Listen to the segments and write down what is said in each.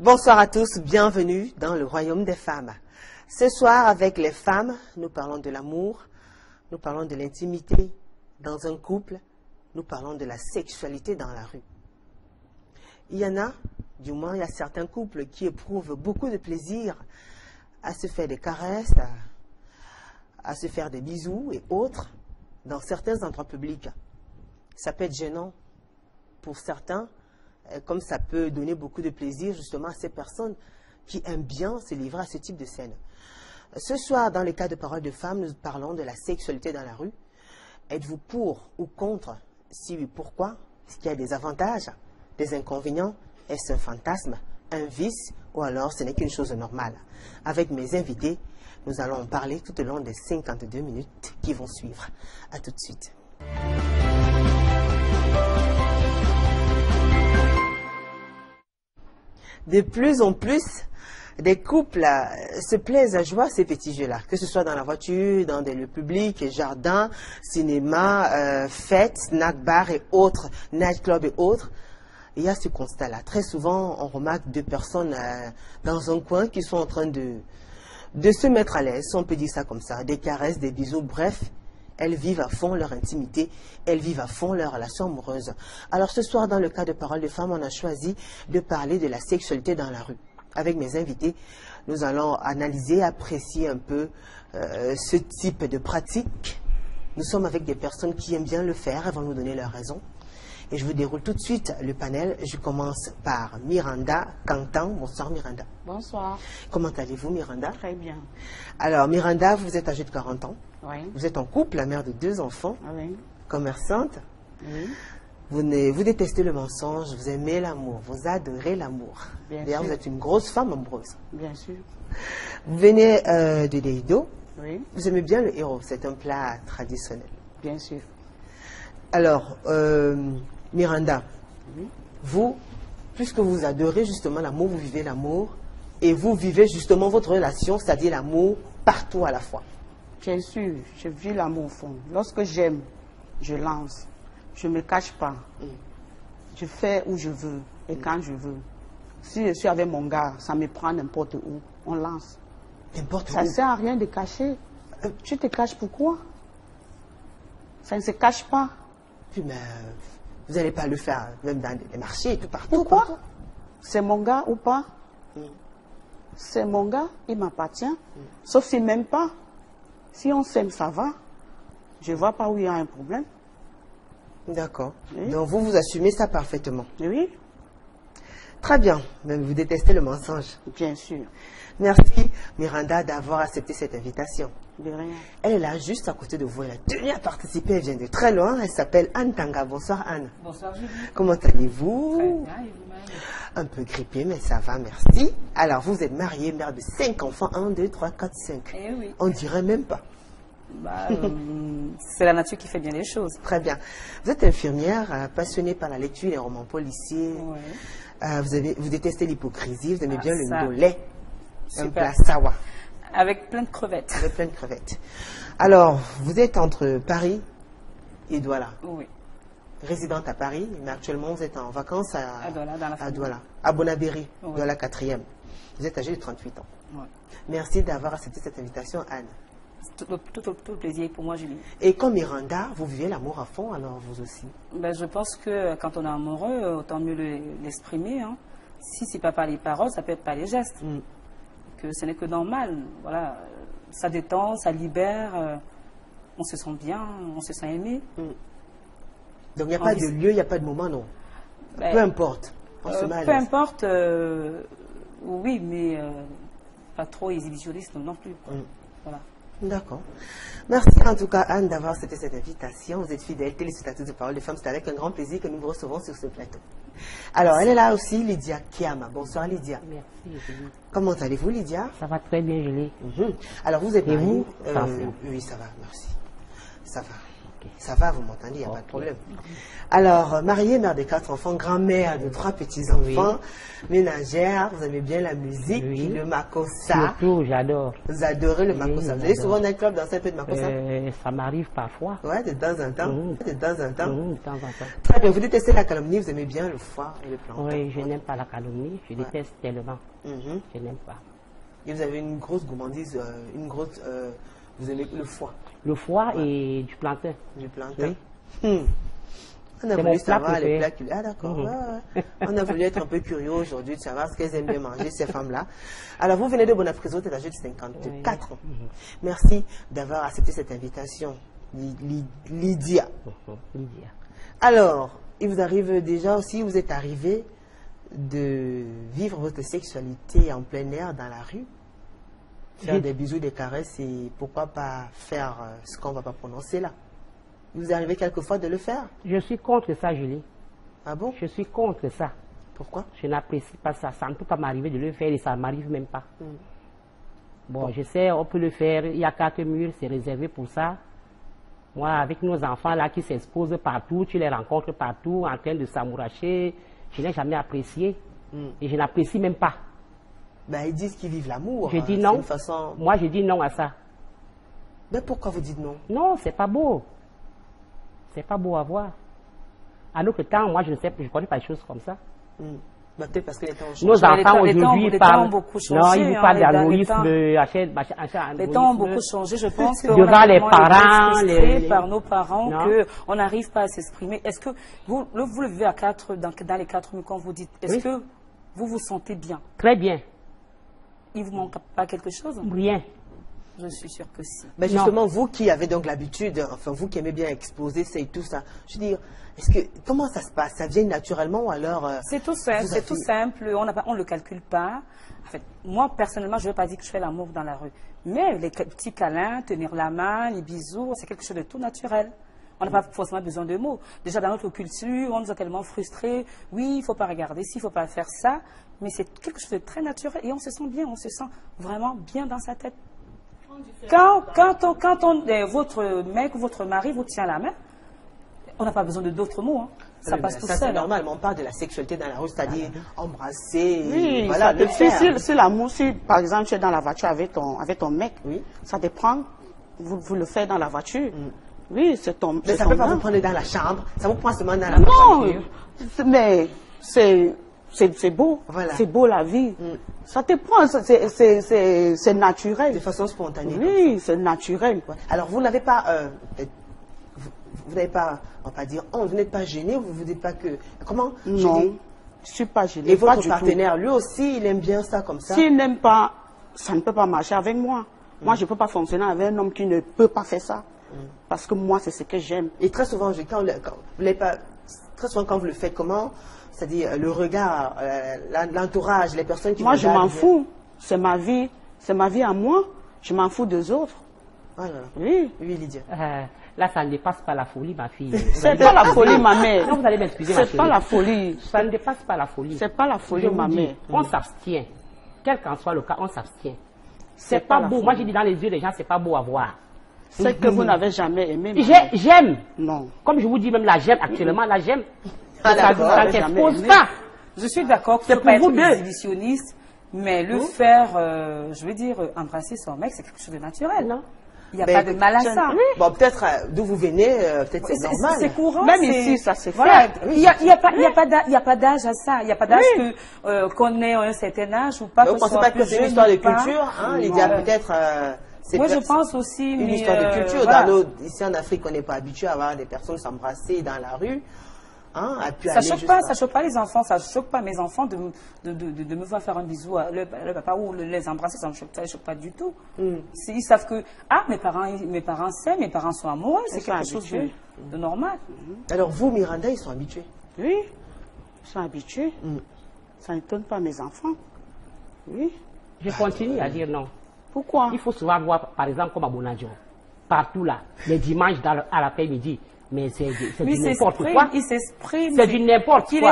Bonsoir à tous, bienvenue dans le royaume des femmes. Ce soir, avec les femmes, nous parlons de l'amour, nous parlons de l'intimité dans un couple, nous parlons de la sexualité dans la rue. Il y en a, du moins il y a certains couples qui éprouvent beaucoup de plaisir à se faire des caresses, à se faire des bisous et autres dans certains endroits publics. Ça peut être gênant pour certains, comme ça peut donner beaucoup de plaisir justement à ces personnes qui aiment bien se livrer à ce type de scène. Ce soir, dans le cas de Paroles de Femmes, nous parlons de la sexualité dans la rue. Êtes-vous pour ou contre? Si oui, pourquoi? Est-ce qu'il y a des avantages, des inconvénients? Est-ce un fantasme, un vice, ou alors ce n'est qu'une chose normale? Avec mes invités, nous allons en parler tout au long des 52 minutes qui vont suivre. À tout de suite. De plus en plus, des couples se plaisent à jouer à ces petits jeux-là, que ce soit dans la voiture, dans des lieux publics, jardins, cinéma, fêtes, snack bar et autres, nightclub et autres. Il y a ce constat-là. Très souvent, on remarque deux personnes dans un coin qui sont en train de se mettre à l'aise, on peut dire ça comme ça, des caresses, des bisous, bref. Elles vivent à fond leur intimité, elles vivent à fond leur relation amoureuse. Alors ce soir, dans le cas de Paroles de Femmes, on a choisi de parler de la sexualité dans la rue. Avec mes invités, nous allons analyser, apprécier un peu ce type de pratique. Nous sommes avec des personnes qui aiment bien le faire, elles vont nous donner leurs raisons. Et je vous déroule tout de suite le panel. Je commence par Miranda Cantan. Bonsoir Miranda. Bonsoir. Comment allez-vous Miranda? Très bien. Alors Miranda, vous êtes âgée de 40 ans. Oui. Vous êtes en couple, la mère de 2 enfants. Oui. Commerçante. Oui. Vous détestez le mensonge, vous aimez l'amour, vous adorez l'amour. D'ailleurs, vous êtes une grosse femme amoureuse. Bien sûr. Vous venez de Deido. Oui. Vous aimez bien le héros, c'est un plat traditionnel. Bien sûr. Alors, Miranda, Oui. vous, puisque vous adorez justement l'amour, vous vivez l'amour, et vous vivez justement votre relation, c'est-à-dire l'amour partout à la fois. Bien sûr, je vis l'amour au fond. Lorsque j'aime, je lance. Je ne me cache pas. Je fais où je veux et quand je veux. Si je suis avec mon gars, ça me prend n'importe où. On lance. N'importe où. Ça ne sert à rien de cacher. Tu te caches pourquoi? Ça ne se cache pas. Puis, mais, vous n'allez pas le faire même dans les marchés et tout partout. Pourquoi? C'est mon gars ou pas? C'est mon gars, il m'appartient. Sauf s'il ne m'aime pas. Si on s'aime, ça va. Je ne vois pas où il y a un problème. D'accord. Oui. Donc vous assumez ça parfaitement. Oui, Très bien. Mais vous détestez le mensonge. bien sûr. Merci Miranda d'avoir accepté cette invitation. De rien. Elle est là juste à côté de vous. Elle a tenu à participer. Elle vient de très loin. Elle s'appelle Anne Tanga. Bonsoir Anne. Bonsoir Julie. Comment allez-vous? Très bien, et vous-même? Un peu grippée, mais ça va, merci. Alors vous êtes mariée, mère de 5 enfants. 1, 2, 3, 4, 5. Eh oui. On dirait même pas. Bah, c'est la nature qui fait bien les choses. Très bien. Vous êtes infirmière, passionnée par la lecture des romans policiers. Ouais. Vous détestez l'hypocrisie. Vous aimez bien le ça. ndolé. Un Super. plat sawa. Avec plein de crevettes. Avec plein de crevettes. Alors, vous êtes entre Paris et Douala. Oui. Résidente à Paris, mais actuellement vous êtes en vacances À Douala, dans la famille. Douala, à Bonabéry, Oui. Douala 4e. Vous êtes âgée de 38 ans. Ouais. Merci d'avoir accepté cette invitation, Anne. Tout le plaisir pour moi, Julie. Et comme Miranda, vous vivez l'amour à fond, alors vous aussi. Ben, je pense que quand on est amoureux, autant mieux l'exprimer. Hein. Si c'est pas par les paroles, ça peut être par les gestes. Que ce n'est que normal. Voilà. Ça détend, ça libère. On se sent bien, on se sent aimé. Donc il n'y a pas de lieu, il n'y a pas de moment, non. Ben, Peu importe. On se met à peu l'aise. importe, oui, mais pas trop exhibitionniste non plus. Quoi. Voilà. D'accord. Merci en tout cas Anne d'avoir accepté cette invitation. Vous êtes fidèle, téléspectatrice de Paroles de Femmes. C'est avec un grand plaisir que nous vous recevons sur ce plateau. Alors elle est là aussi, Lydia Kiama. Bonsoir Lydia. Merci, Julie. Comment allez-vous Lydia? Ça va très bien, Julie. Alors vous êtes Et mariée? vous? Parfait. Oui, ça va, merci. Ça va. Ça va, vous m'entendez, il n'y a pas de problème. Alors, mariée, mère de 4 enfants, grand-mère de 3 petits-enfants, ménagère, vous aimez bien la musique, le makossa. Surtout, j'adore. Vous adorez le makossa. Vous allez souvent dans un club danser un peu de makossa? Ça m'arrive parfois. Ouais, de temps en temps. De temps en temps. De temps en temps. Très bien, vous détestez la calomnie, vous aimez bien le foie et le plantain. Oui, je n'aime pas la calomnie, je déteste tellement. Je n'aime pas. Et vous avez une grosse gourmandise, vous aimez le foie. Le foie et du plantain. Du plantain. Oui. On a voulu savoir les plats culinaires. Ah d'accord. On a voulu être un peu curieux aujourd'hui de savoir ce qu'elles aiment bien manger, ces femmes-là. Alors vous venez de Bonaprise, vous êtes âgée de 54 ans. Merci d'avoir accepté cette invitation, Lydia. Lydia. Alors, il vous arrive déjà aussi, vous êtes arrivé de vivre votre sexualité en plein air dans la rue, faire des bisous, des caresses et pourquoi pas faire ce qu'on ne va pas prononcer là. Il vous arrive quelquefois de le faire? Je suis contre ça, Julie. Ah bon? Je suis contre ça. Pourquoi? Je n'apprécie pas ça. Ça ne peut pas m'arriver de le faire et ça ne m'arrive même pas. Bon, je sais, on peut le faire. Il y a 4 murs, c'est réservé pour ça. Moi, avec nos enfants là qui s'exposent partout, tu les rencontres partout en train de s'amouracher, je n'ai jamais apprécié. Et je n'apprécie même pas. Ben, ils disent qu'ils vivent l'amour. Je dis non. Façon... Moi, je dis non à ça. Mais pourquoi vous dites non? Non, c'est pas beau. C'est pas beau à voir. À notre temps, moi, je ne connais pas des choses comme ça. Ben, peut-être parce que les temps ont changé. Nos enfants aujourd'hui parlent. Non, ils vous parlent d'algorithme, les temps ont beaucoup changé. Je pense que devant les parents, par nos parents, qu'on n'arrive pas à s'exprimer. Est-ce que vous le vivez dans les 4 murs quand vous dites, est-ce que vous vous sentez bien? Très bien. Il ne vous manque pas quelque chose? Rien. Je suis sûre que si. Mais justement, vous qui avez donc l'habitude, enfin vous qui aimez bien exposer ça et tout ça, je veux dire, comment ça se passe? Ça vient naturellement ou alors... C'est tout simple, on ne le calcule pas. En fait, moi, personnellement, je ne vais pas dire que je fais l'amour dans la rue. Mais les petits câlins, tenir la main, les bisous, c'est quelque chose de tout naturel. On n'a pas forcément besoin de mots. Déjà, dans notre culture, on nous a tellement frustrés. Oui, il ne faut pas regarder ci, il ne faut pas faire ça. Mais c'est quelque chose de très naturel et on se sent bien, on se sent vraiment bien dans sa tête. Quand votre mec ou votre mari vous tient la main, on n'a pas besoin d'autres mots. Hein. Ça passe tout seul. C'est normal, mais on parle de la sexualité dans la rue, c'est-à-dire embrasser. Oui, voilà, si l'amour, si par exemple tu es dans la voiture avec ton mec, ça dépend, vous le faites dans la voiture. Oui, c'est ton. Mais ça ne peut pas vous prendre dans la chambre, ça vous prend seulement dans la voiture. Non, mais c'est beau, c'est beau la vie. Ça te prend, c'est naturel. De façon spontanée. Oui, c'est naturel. Alors vous n'avez pas, vous n'avez pas, on va pas dire, vous n'êtes pas gêné, vous ne vous dites pas que, comment? Non, je ne suis pas gêné. Et votre partenaire, lui aussi, il aime bien ça comme ça? S'il n'aime pas, ça ne peut pas marcher avec moi. Moi, je ne peux pas fonctionner avec un homme qui ne peut pas faire ça. Parce que moi, c'est ce que j'aime. Et très souvent, très souvent quand vous le faites, comment? C'est-à-dire le regard, l'entourage, les personnes qui moi, je m'en fous. C'est ma vie à moi. Je m'en fous des autres. Voilà. Oui. Oui, Lydia. Là, ça ne dépasse pas la folie, ma fille. C'est pas la folie, ma mère. Non, vous allez m'excuser, ma chérie. C'est pas la folie. Ça ne dépasse pas la folie. C'est pas la folie, ma mère. On s'abstient. Quel qu'en soit le cas, on s'abstient. C'est pas beau. Moi, j'ai dit dans les yeux des gens, c'est pas beau à voir. C'est que vous n'avez jamais aimé. J'aime. Non. Comme je vous dis, même là, j'aime actuellement, là, j'aime. Ça ne s'expose pas. pas. Je suis d'accord que c'est pour être exhibitionniste, mais le faire, je veux dire, embrasser son mec, c'est quelque chose de naturel, non? Il n'y a pas de mal à ça. Bon, peut-être d'où vous venez, peut-être c'est normal. C'est courant. Même ici, ça se fait. Voilà. Il n'y a pas d'âge à ça. Il n'y a pas d'âge qu'on ait un certain âge ou pas. Vous ne pensez pas que c'est une histoire de culture, hein, Lydia, peut-être... Moi, je pense aussi... Une histoire de culture. Voilà. Ici en Afrique, on n'est pas habitué à voir des personnes s'embrasser dans la rue. Hein, ça ne choque pas les enfants, ça ne choque pas mes enfants de me voir faire un bisou à le papa ou les embrasser, ça ne choque pas du tout. Ils savent que, mes parents s'aiment, mes parents sont amoureux, c'est quelque chose de normal. Alors vous, Miranda, ils sont habitués? Oui, ils sont habitués. Ça n'étonne pas mes enfants. Oui. Je continue à dire non. Pourquoi? Il faut souvent voir, par exemple, comme à Bonadjo, partout là, les dimanches à l'après-midi. Mais c'est du n'importe quoi. Il s'exprime. C'est du n'importe quoi.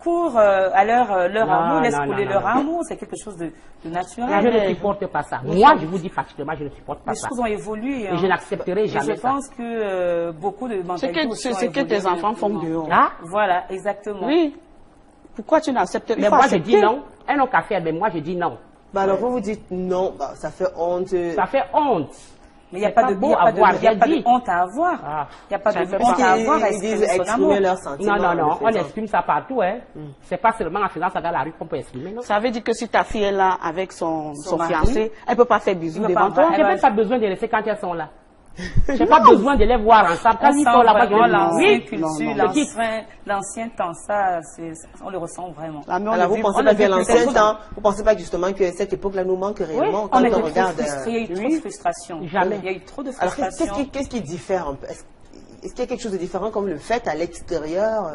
courent à leur Non, amour, laissent non, couler non, leur non. amour, c'est quelque chose de naturel. Je ne supporte pas ça. Moi, je vous dis particulièrement, je ne supporte pas Les ça. choses ont évolué. Et je n'accepterai Et jamais je ça. pense que beaucoup de mentalités aussi ont C'est ce que évolué tes enfants font depuis. dehors. Ah, Voilà, exactement. Oui. Pourquoi tu n'acceptes pas? mais moi, je dis non. Elles n'ont qu'à faire, mais moi, je dis non. Bah alors vous vous dites non, bah, ça fait honte. Ça fait honte. Mais il n'y a C'est pas pas de beau il y a pas de- avoir il y a rien pas de dit. honte à avoir. Ah. Il n'y a pas de Ça fait honte à avoir à Ils disent exprimer son amour. exprimer leurs sentiments. Non, non, non, le on faisant. exprime ça partout, hein. C'est pas seulement en faisant ça dans la rue qu'on peut exprimer, non. Ça veut dire que si ta fille est là avec son mari, fiancé, elle ne peut pas faire bisous peut devant pas- toi. elle J'ai va- même pas besoin de laisser quand elles sont là. J'ai pas besoin de les voir ensemble. Quand On ils sent sont là-bas, je vraiment les l'ancienne oui. culture, non. l'ancien temps, ça, on le ressent vraiment. Ah, mais on Alors le vous vit- pensez on pas le que vit l'ancien plutôt- temps, vous pensez pas que justement que cette époque-là nous manque réellement quand On on était trop regarde. frustrés, il y a eu trop de frustration. Jamais. Il y a eu trop de Alors frustration. qu'est-ce qui diffère un peu? Est-ce qu'il y a quelque chose de différent comme le fait à l'extérieur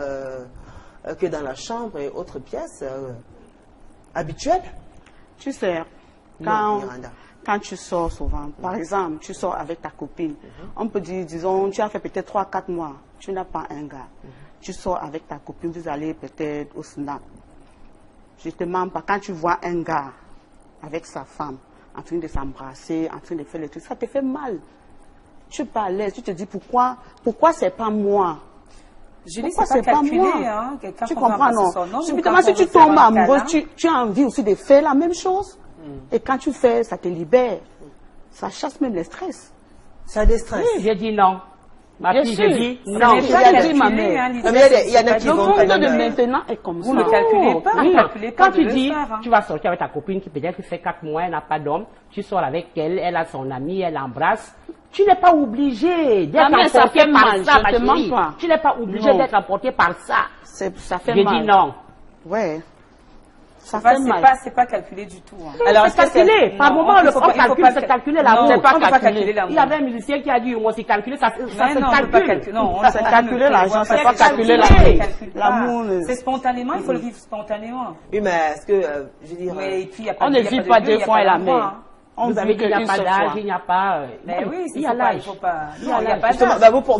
que dans la chambre et autres pièces habituelles? Tu sais, Non, Miranda. quand tu sors souvent, par exemple, tu sors avec ta copine, on peut dire, disons, tu as fait peut-être 3-4 mois, tu n'as pas un gars. Tu sors avec ta copine, vous allez peut-être au snack. Justement, quand tu vois un gars avec sa femme, en train de s'embrasser, en train de faire les trucs, ça te fait mal. Tu es pas à l'aise, tu te dis pourquoi c'est pas moi? Julie, Pourquoi c'est pas calculé, moi? hein. Quelqu'un Tu qu'on va comprends, embrasser non? son homme, ou Subitement, quand si on tu veut faire tombes un amoureux, câlin. tu as envie aussi de faire la même chose. Et quand tu fais, ça te libère. Ça chasse même le stress. Ça déstresse. J'ai dit non. Ma Bien fille, sûr. j'ai dit Ça non. n'est Il pas a dit, calculé, ma mère. hein, l'idée, Ah, mais il y en a c'est qui pas Le vont du tout monde quand de même, maintenant est comme Vous ça. ne calculez pas, Oui. ne calculez pas Quand tu de le dis, faire, hein. tu vas sortir avec ta copine qui peut-être fait 4 mois, elle n'a pas d'homme, tu sors avec elle, elle a son ami, elle l'embrasse. Tu n'es pas obligé d'être Ah, mais ça emporté fait par mal, ça, je ma te mens chérie. pas. Tu n'es pas obligé Non. d'être emporté par ça. Ça fait J'ai mal. dit non. Ouais. Ça C'est pas- fait mal. c'est pas calculé du tout, hein. Alors, C'est calculé. Par Non, moment, il le faut on pas- il faut calcule, pas c'est cal- calculé Non, l'amour. c'est pas on peut pas calculé. calculer l'amour. Il y avait un musicien qui a dit, moi, c'est calculé, ça Mais se non, on peut pas calcule. calculer. Non, C'est calculer l'argent, c'est pas calculer l'amour. C'est spontanément, il faut le vivre spontanément. Oui, mais est-ce que, je veux dire, Mais et puis, il y a pas On de- ne il y a vit de pas lieu, deux il y a fois pas et la d'endroit, mer. hein. On Vous vit avez dit, il n'y a qu'une pas seule d'âge, fois. il n'y a pas... Mais oui, il y a faut pas, il l'âge. faut pas. Il y a Non, il n'y a l'âge. pas justement, d'âge. bah,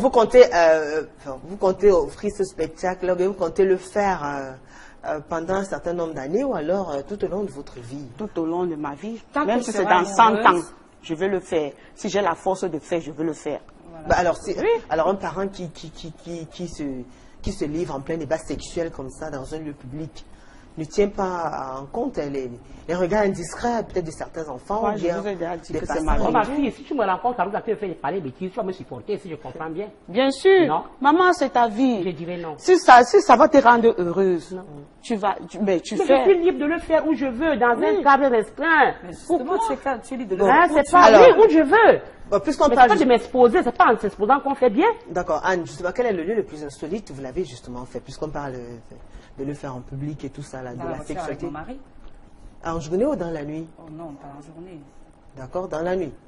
vous comptez offrir ce spectacle, vous comptez le faire pendant un certain nombre d'années ou alors tout au long de votre vie? Tout au long de ma vie. Tant Même qu'on si sera c'est dans 100 ans, amoureuse. je vais le faire. Si j'ai la force de faire, je veux le faire. Bah, alors un parent qui se livre en plein débat sexuel comme ça dans un lieu public ne tient pas en compte les regards indiscrets peut-être de certains enfants Moi, ou je bien vous ai déjà dit des que c'est passages. ma vie. Oh, ma fille, si tu me rencontres, ça nous a fait parler bêtises, tu vas me supporter si je comprends bien. Bien sûr. Non. Maman, c'est ta Je vie. dirais non. Si ça va te rendre heureuse, tu vas, mais tu Mais je fais. suis libre de le faire où je veux, dans un cadre restreint. Mais justement, tu es libre de Hein, le c'est pas Alors- oui, où je veux. Bon, puisqu'on Mais c'est parle pas de m'exposer, c'est pas en s'exposant qu'on fait bien. d'accord, Anne, justement, quel est le lieu le plus insolite vous l'avez justement fait puisqu'on parle de le faire en public et tout ça là, de dans la la voiture avec sexualité mon mari. en journée ou dans la nuit? Oh non, pas en journée. D'accord, dans la nuit.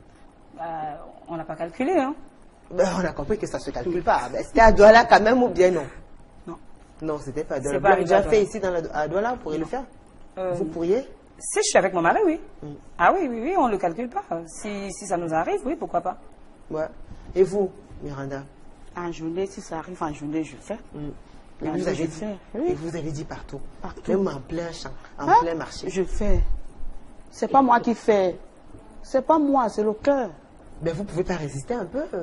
On n'a pas calculé, hein. Ben, on a compris que ça se calcule pas. Mais c'était à Douala quand même ou bien non? Non. Non, c'était pas à Douala. C'est Vous pas l'avez déjà à Douala. fait ici à Douala, vous pourriez le faire? Vous pourriez? Si je suis avec mon mari, oui. Ah oui, oui, oui, on ne le calcule pas. Si ça nous arrive, oui, pourquoi pas. Ouais. Et vous, Miranda? En journée, si ça arrive en journée, je fais. Et Ah, vous je avez dit, fais, et oui. vous avez dit partout. Partout. Même en plein champ, en Hein? plein marché. Je fais. C'est pas moi qui fais. C'est pas moi, c'est le cœur. Mais vous pouvez pas résister un peu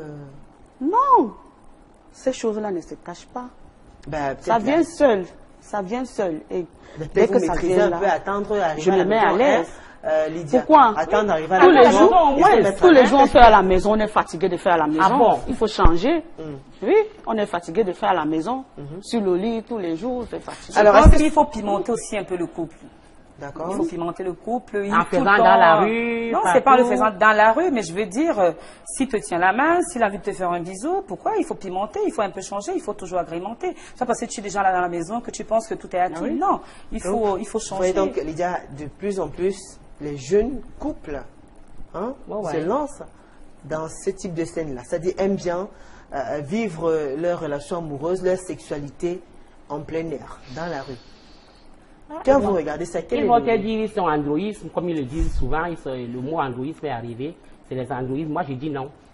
Non. Ces choses-là ne se cachent pas. Ben, Ça peut-être vient là- seul. Ça vient seul. Et mais dès peut-être que vous ça maîtrisez vient un là, peu, attendre, arriver je à la me mets à maison, l'aise. hein, Lydia. Pourquoi? Attendre, arriver à tous la les maison. jours, et se mettre tous à les l'aise. jours, on fait à la maison, on est fatigué de faire à la maison. Ah bon? Il faut changer. Oui, on est fatigué de faire à la maison. Sur le lit, tous les jours, c'est fatigué. Alors, Je est-ce pense que- qu'il faut pimenter aussi un peu le couple. D'accord. Il faut pimenter le couple. En faisant dans la rue, Non, c'est pas en le partout. faisant dans la rue, mais je veux dire, s'il te tient la main, s'il a envie de te faire un bisou, pourquoi? Il faut pimenter, il faut un peu changer, il faut toujours agrémenter. C'est pas parce que tu es déjà là dans la maison que tu penses que tout est acquis. Non, il faut Vous voyez changer. donc, Lydia, de plus en plus, les jeunes couples Ouais. se lancent dans ce type de scène-là. C'est-à-dire aiment bien vivre leur relation amoureuse, leur sexualité en plein air, dans la rue. Quand vous regardez ça, quel Ils est vont le- te dire ils sont androïsmes, comme ils le disent souvent, le mot androïsme est arrivé, c'est les androïsmes. Moi, je dis non.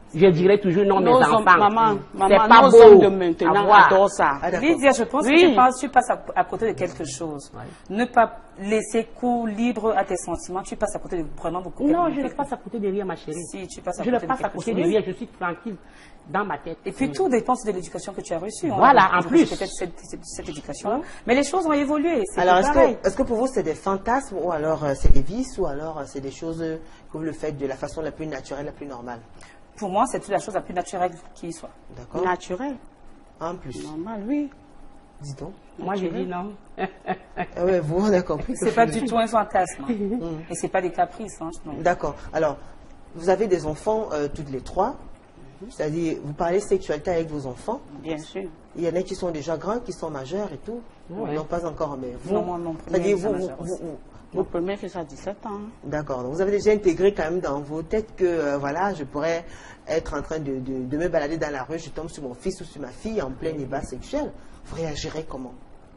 Je dirais toujours non, mes enfants. Maman, c'est pas nos beau hommes de maintenant adorent ça. Ah, d'accord. Lydia, je pense que tu passes à côté de quelque chose. Ouais. Ne pas laisser cours libre à tes sentiments. Tu passes à côté de vraiment beaucoup. Non, je ne passe à côté de rien, ma chérie. Si, tu passes à Je côté ne passe de à quelque côté de chose. rien, je suis tranquille dans ma tête. Et puis tout dépend de l'éducation que tu as reçue. Voilà, en plus. Peut-être cette éducation. Mais les choses ont évolué. C'est Alors, pareil. est-ce que pour vous, c'est des fantasmes ou alors c'est des vices ou alors c'est des choses que vous le faites de la façon la plus naturelle, la plus normale? Pour moi, c'est la chose la plus naturelle qui soit. D'accord. Naturel. En plus, Normal, oui. dis donc. Moi, je dis non. Ah ouais, vous, on a compris. C'est pas du tout un fantasme. Et c'est pas des caprices. Hein, non. D'accord. Alors, vous avez des enfants toutes les trois. C'est-à-dire, vous parlez sexualité avec vos enfants. Bien sûr. Il y en a qui sont déjà grands, qui sont majeurs et tout. Ouais. Non, pas encore, mais vous. Non, moi, mon premier C'est-à-dire, est majeur aussi. Mon premier fait ça à 17 ans. D'accord. Donc, vous avez déjà intégré quand même dans vos têtes que, voilà, je pourrais être en train de me balader dans la rue, je tombe sur mon fils ou sur ma fille en plein débat sexuel. Vous réagirez comment?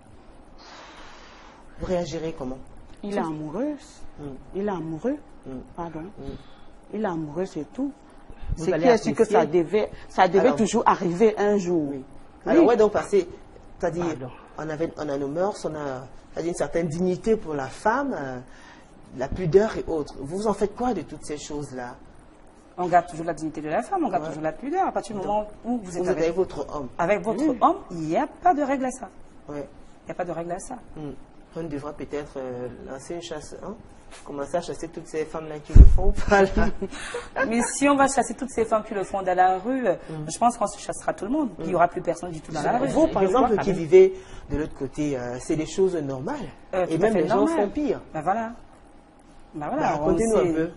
Vous réagirez comment? Il est amoureux. Il est amoureux. Pardon. Il est amoureux, c'est tout. Vous C'est allez qui est sûr que apprécier. ça devait Alors, toujours arriver un jour. Oui. Alors, ouais, donc, parce que, c'est-à-dire, Pardon. on a nos mœurs, on a c'est-à-dire une certaine dignité pour la femme, la pudeur et autres. Vous en faites quoi de toutes ces choses-là? On garde toujours la dignité de la femme, on garde toujours la pudeur. À partir du moment où vous êtes avec votre homme. avec votre homme, il n'y a pas de règle à ça. Ouais. Il n'y a pas de règle à ça. On devra peut-être lancer une chasse, hein? Commencer à chasser toutes ces femmes-là qui le font. Voilà. Mais si on va chasser toutes ces femmes qui le font dans la rue, je pense qu'on se chassera tout le monde. Il n'y aura plus personne du tout dans la rue. Vous, par exemple, qui vivez de l'autre côté, c'est des choses normales. Et Tout à même fait les gens normal. font pire. Ben voilà. Ben voilà. Bah, racontez-nous un peu.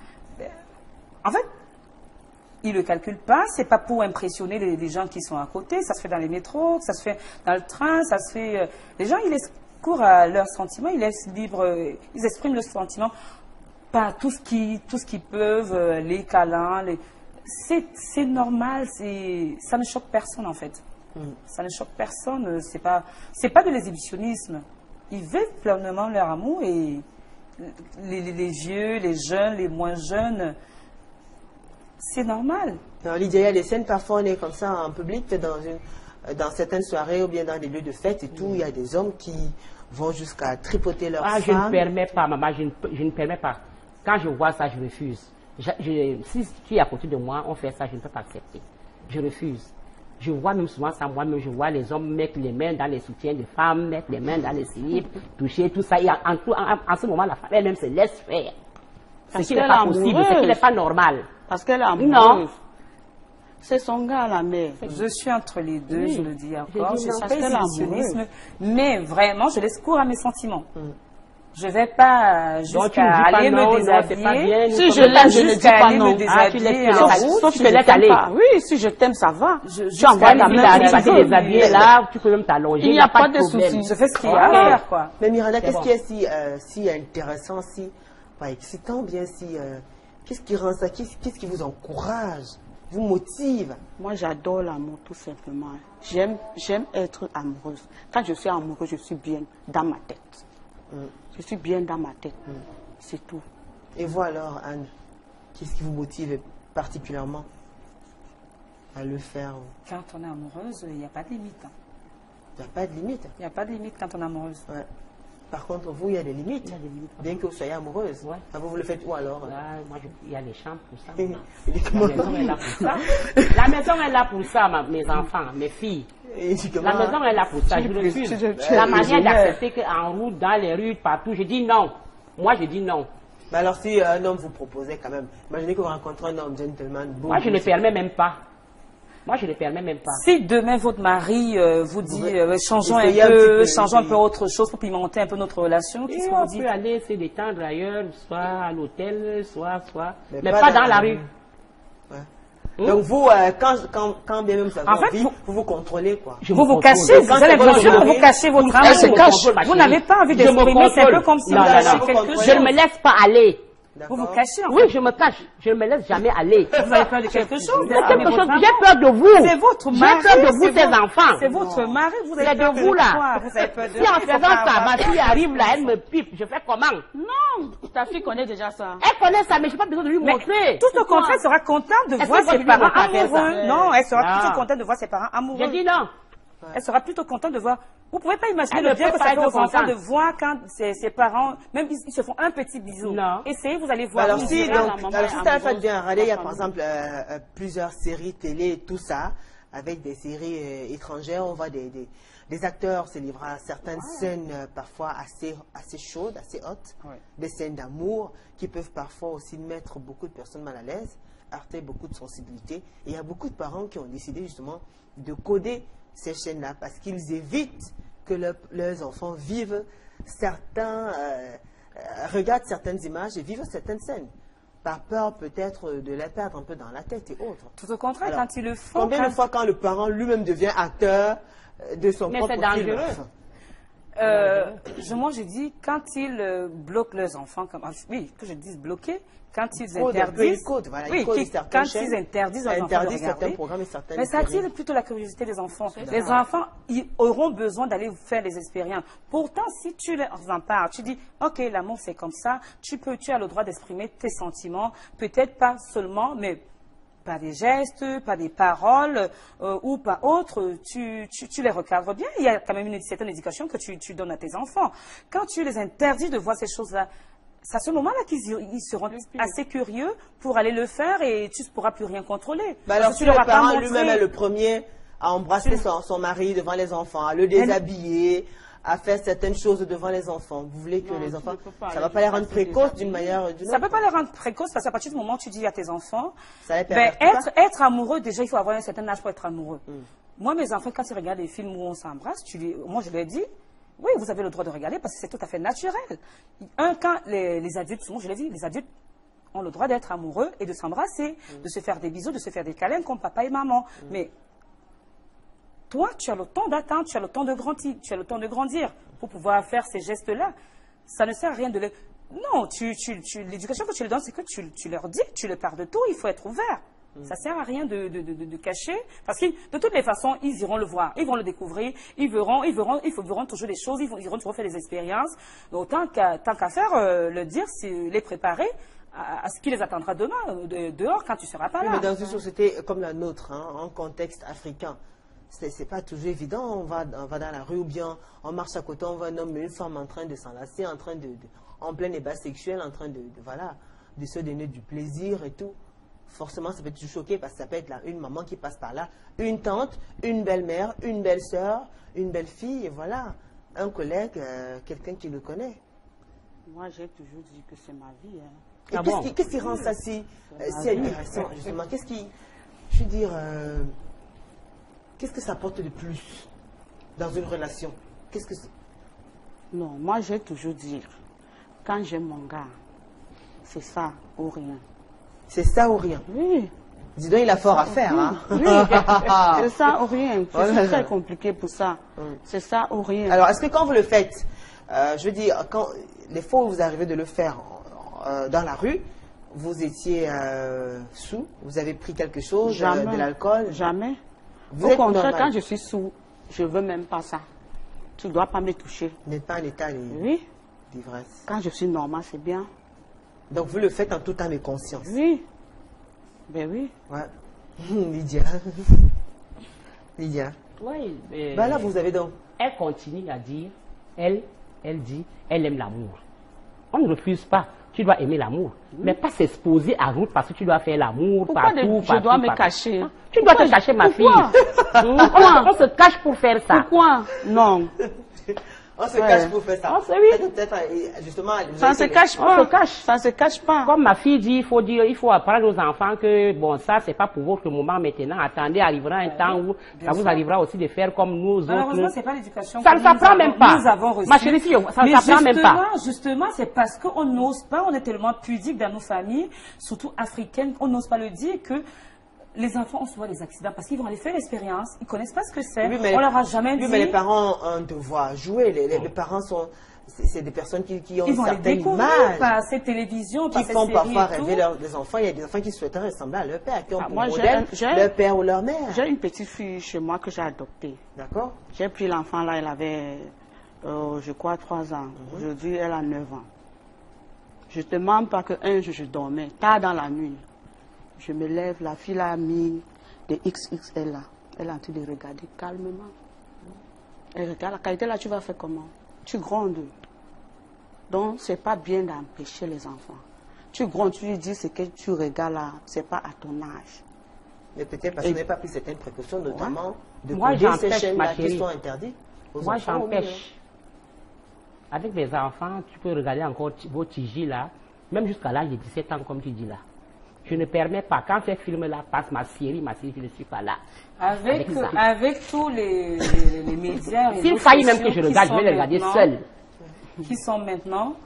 En fait, ils ne le calculent pas. C'est pas pour impressionner les gens qui sont à côté. Ça se fait dans les métros, ça se fait dans le train, ça se fait. Les gens, ils laissent cours à leurs sentiments, ils laissent libre, ils expriment leurs sentiments par tout ce qu'ils peuvent, les câlins. C'est normal. Ça ne choque personne en fait. Ça ne choque personne. C'est pas de l'exhibitionnisme. Ils vivent pleinement leur amour et les vieux, les jeunes, les moins jeunes. C'est normal. Alors, Lydia, il y a des scènes, parfois on est comme ça en public, dans certaines soirées ou bien dans des lieux de fête et tout, il y a des hommes qui vont jusqu'à tripoter leur femme. Je ne permets pas, maman, je ne permets pas. Quand je vois ça, je refuse. Si tu es à côté de moi, on fait ça, je ne peux pas accepter. Je refuse. Je vois même souvent ça, moi-même, je vois les hommes mettre les mains dans les soutiens de femmes, mettre les mains dans les slips, toucher, tout ça. Et en ce moment, la femme elle-même se laisse faire. Ce qui n'est pas possible, ce qui n'est pas normal. Parce qu'elle est amoureuse. Non. C'est son gars, la mère. Je suis entre les deux, je le dis encore. dis Je non, suis parce pas qu'elle est exhibitionnisme, mais vraiment, je laisse cours à mes sentiments. Je ne vais pas Donc, tu me jusqu'à dis pas aller non, me non, c'est pas déshabiller. bien, Si je l'aime, je ne dis Jusqu'à pas aller non. me déshabiller. tu laisses en la route. route. Sauf tu si te je laisses t'aime aller. pas. Oui, si je t'aime, ça va. Tu jusqu'à envoies aller ta me main. T'arrives déshabiller. à te déshabiller là, tu peux même t'allonger. Il n'y a pas de problème. souci. Je fais ce qu'il y a à faire, quoi. Mais Miranda, qu'est-ce bon. qui est si intéressant, si pas excitant, bien si... qu'est-ce qui rend ça? Qu'est-ce qui vous encourage, vous motive? Moi, j'adore l'amour, tout simplement. J'aime être amoureuse. Quand je suis amoureuse, je suis bien dans ma tête. Je suis bien dans ma tête. C'est tout. Et vous alors, Anne, qu'est-ce qui vous motive particulièrement à le faire? Quand on est amoureuse, il n'y a pas de limite. hein. Il n'y a pas de limite. Il n'y a pas de limite quand on est amoureuse. Ouais. Par contre, vous, il y a des limites. Il y a des limites. Bien que vous soyez amoureuse. Ouais. Ah, vous le faites où alors? Là, moi, il y a les chambres pour ça. Il dit La comment? maison est là pour ça. La maison est là pour ça, mes enfants, mes filles. Il dit comment? La maison est là pour ça, je refuse. La manière d'accepter qu'en route, dans les rues, partout, je dis non. Moi, je dis non. Mais alors, si un homme vous proposait quand même, imaginez que vous rencontrez un homme gentleman. Beau, Moi, je ne permets même pas. Moi, je ne permets même pas. Si demain votre mari vous dit changeons essayez un un petit peu, changeons un oui. peu autre chose pour pimenter un peu notre relation, qu'est-ce Et que on vous dites? peut aller se détendre ailleurs, soit à l'hôtel, soit. Mais Mais pas dans la rue. Ouais. Donc vous, quand bien même vous avez En fait, envie, vous contrôlez quoi. Je Vous me vous contrôle. cachez, vous Quand avez c'est l'impression votre que vous mari, cachez votre Elle se amour. cache. Vous n'avez pas envie Je me d'exprimer, c'est un peu contrôle. comme si Non, vous non, lâchiez non. quelque Je chose. Je ne me laisse pas aller. Vous vous cachez, en fait. Oui, je me cache. Je ne me laisse jamais aller. Vous avez peur de quelque chose. J'ai peur de vous. C'est votre mari. J'ai peur de vous, ces enfants. C'est votre mari. Vous avez C'est peur de vous, là. Vous avez peur de Si en faisant ça, ma fille arrive là, elle me pipe. Je fais comment? Non, ta fille connaît déjà ça. Elle connaît ça, mais je n'ai pas besoin de lui montrer. Tout au contraire, elle sera contente de voir ses parents amoureux. Non, elle sera plutôt contente de voir ses parents amoureux. J'ai dit non. Elle sera plutôt contente de voir. Vous pouvez pas imaginer Elle le ne bien peut que pas ça fait être aux enfants contente. de voir quand ses parents, même ils se font un petit bisou. Non. Essayez, vous allez voir. Alors Vous si, direz, donc, la maman alors, est si tu as fait amoureuse bien de regarder, il y a sa par exemple plusieurs séries télé et tout ça, avec des séries étrangères, on voit des acteurs se livrer à certaines scènes parfois assez chaudes, assez hautes, des scènes d'amour qui peuvent parfois aussi mettre beaucoup de personnes mal à l'aise, heurter beaucoup de sensibilité. Et il y a beaucoup de parents qui ont décidé justement de coder ces chaînes-là parce qu'ils évitent que leurs enfants vivent regardent certaines images et vivent certaines scènes, par peur peut-être de les perdre un peu dans la tête et autres. Tout au contraire, Alors, quand ils le font. Combien de fois quand le parent lui-même devient acteur de son Mais propre c'est film? dangereux. Moi, je dis, quand ils bloquent leurs enfants, oui, que je dise bloquer, quand ils Code, interdisent. ils codent, voilà, oui, ils codent certaines quand chaînes, ils interdisent aux enfants de interdisent certains regarder. programmes et certaines Mais ça séries. attire plutôt la curiosité des enfants. Les enfants, ils auront besoin d'aller faire les expériences. Pourtant, si tu leur en parles, tu dis, OK, l'amour c'est comme ça, tu as le droit d'exprimer tes sentiments, peut-être pas seulement, mais par des gestes, par des paroles ou par autres, tu les recadres bien. Il y a quand même une certaine éducation que tu donnes à tes enfants. Quand tu les interdis de voir ces choses-là, c'est à ce moment-là qu'ils seront assez curieux pour aller le faire et tu ne pourras plus rien contrôler. Bah alors, Parce que si tu le leur as pas parent montré. lui-même est le premier à embrasser son mari devant les enfants, à le déshabiller, à faire certaines choses devant les enfants, vous voulez que Non, les tu enfants, ne peux pas ça ne aller va pas les rendre jusqu'à se précoces d'une déshabiller. manière ou d'une Ça ne autre. peut pas les rendre précoces parce qu'à partir du moment où tu dis à tes enfants, Ça les ben, pervertit pas. être amoureux, déjà, il faut avoir un certain âge pour être amoureux. Moi, mes enfants, quand ils regardent des films où on s'embrasse, moi, je leur dis, oui, vous avez le droit de regarder parce que c'est tout à fait naturel. Quand les adultes, souvent, je l'ai dit, les adultes ont le droit d'être amoureux et de s'embrasser, de se faire des bisous, de se faire des câlins comme papa et maman. Mais toi, tu as le temps d'attendre, tu as le temps de grandir, pour pouvoir faire ces gestes-là. Ça ne sert à rien de les... Non, l'éducation que tu leur donnes, c'est que tu leur dis, tu leur parles de tout, il faut être ouvert. Ça ne sert à rien de cacher, parce que de toutes les façons, ils iront le voir, ils vont le découvrir, ils verront toujours des choses, ils iront toujours faire des expériences. Donc, tant qu'à faire, le dire, c'est les préparer à ce qui les attendra demain, dehors, quand tu ne seras pas Oui, là. mais dans une société comme la nôtre, en contexte africain, c'est pas toujours évident. On va dans la rue ou bien on marche à côté, on voit un homme et une femme en train de s'enlacer, en plein débat sexuel, en train de se donner du plaisir et tout. Forcément, ça peut te choquer parce que ça peut être une maman qui passe par là, une tante, une belle-mère, une belle-sœur, une belle-fille, et voilà, un collègue, quelqu'un qui le connaît. Moi, j'ai toujours dit que c'est ma vie. Hein. Et qu'est-ce qui rend ça si intéressant, justement? Je veux dire, qu'est-ce que ça apporte de plus dans une relation? Non, moi, j'ai toujours dit, quand j'aime mon gars, c'est ça ou rien. C'est ça ou rien? Oui. Dis donc, il a fort à faire, hein? Oui, c'est ça ou rien. C'est très compliqué pour ça. C'est ça ou rien. Alors, est-ce que quand vous le faites, je veux dire, les fois où vous arrivez de le faire dans la rue, vous étiez sous, vous avez pris quelque chose, de l'alcool? Jamais. Vous Au êtes contraire, normal. quand je suis sous, je ne veux même pas ça. Tu ne dois pas me toucher. Vous n'êtes pas en état Oui. d'ivresse. Quand je suis normal, c'est bien. Donc, vous le faites en tout âme et conscience? Oui. Ben oui. Ouais. Lydia. Oui, Ben là, vous avez donc... Elle continue à dire, elle dit, elle aime l'amour. On ne refuse pas. Tu dois aimer l'amour, mais pas s'exposer à route parce que tu dois faire l'amour Pourquoi partout. je dois me cacher? Tu dois te cacher, ma fille. Pourquoi? On se cache pour faire ça. Pourquoi? Non. On se cache pour faire ça. Oui. Peut-être, justement... Ça ne se cache pas. On se cache. Ça ne se cache pas. Comme ma fille dit, il faut apprendre aux enfants que, bon, ça, c'est pas pour votre moment maintenant. Attendez, arrivera un temps où ça vous arrivera aussi de faire comme nous autres. Malheureusement, c'est pas l'éducation Ça que ne s'apprend même pas. nous avons reçue. Ma chérie fille, ça ne Mais s'apprend même pas. Justement, c'est parce qu'on n'ose pas, on est tellement pudique dans nos familles, surtout africaines, on n'ose pas le dire que les enfants ont souvent des accidents parce qu'ils vont aller faire l'expérience, ils ne connaissent pas ce que c'est, Oui, mais on leur a jamais dit. Oui, mais les parents ont un devoir à jouer. Les parents sont c'est des personnes qui ont Ils une vont les certaine découvrir image, par cette télévision, par qui cette font série parfois et tout. rêver des enfants. Il y a des enfants qui souhaiteraient ressembler à leur père, qui ont pour moi, modèle leur père ou leur mère. J'ai une petite fille chez moi que j'ai adoptée. D'accord. J'ai pris l'enfant là, elle avait, je crois, 3 ans. Aujourd'hui, elle a 9 ans. Je te mens pas qu'un jour, je dormais, tard dans la nuit. Je me lève, la fille a mis des XXL là. Elle est en train de regarder calmement. Elle regarde, la qualité là, tu vas faire comment? Tu grondes. Donc, c'est pas bien d'empêcher les enfants. Tu grondes, tu lui dis ce que tu regardes là, c'est pas à ton âge. Mais peut-être parce qu'on n'a pas pris certaines précautions, notamment de Moi, coder ces j'empêche, chaînes-là ma qui chérie. sont interdites aux Moi, enfants. j'empêche. Avec mes enfants, tu peux regarder encore vos TJ là, même jusqu'à l'âge de 17 ans, comme tu dis là. Je ne permets pas, quand ces films-là passent, ma série, je ne suis pas là. Avec tous les médias. S'il faillit même que je regarde, je vais les regarder seul. Qui sont maintenant,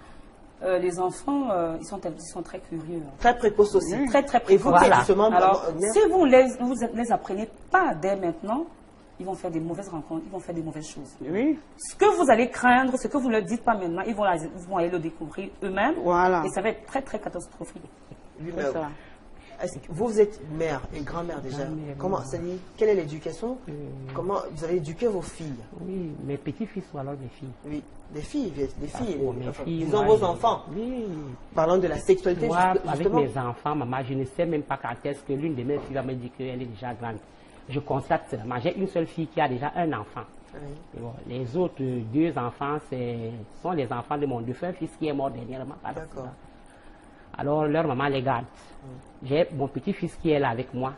les enfants, ils sont très curieux. Très précoces aussi. Très, très Et vous, précoces. justement, Alors, si vous les apprenez pas dès maintenant, ils vont faire des mauvaises rencontres, ils vont faire des mauvaises choses. Oui. Ce que vous allez craindre, ce que vous ne leur dites pas maintenant, ils vont aller le découvrir eux-mêmes. Voilà. Et ça va être très, très catastrophique. Oui, C'est ça. vous êtes mère et grand-mère déjà. Comment, c'est-à-dire, quelle est l'éducation? Comment vous avez éduqué vos filles? Oui, mes petits-fils ou alors mes filles. Oui, des filles, Mes filles, disons moi, vos enfants. Oui. Parlant de la sexualité, Moi, avec justement. mes enfants, maman, je ne sais même pas quand est-ce que l'une de mes filles va me dire qu'elle est déjà grande. Je constate seulement, j'ai une seule fille qui a déjà un enfant. Oui. Et bon, les autres 2 enfants, sont les enfants de mon défunt fils qui est mort dernièrement. D'accord. Alors, leur maman les garde. J'ai mon petit-fils qui est là avec moi.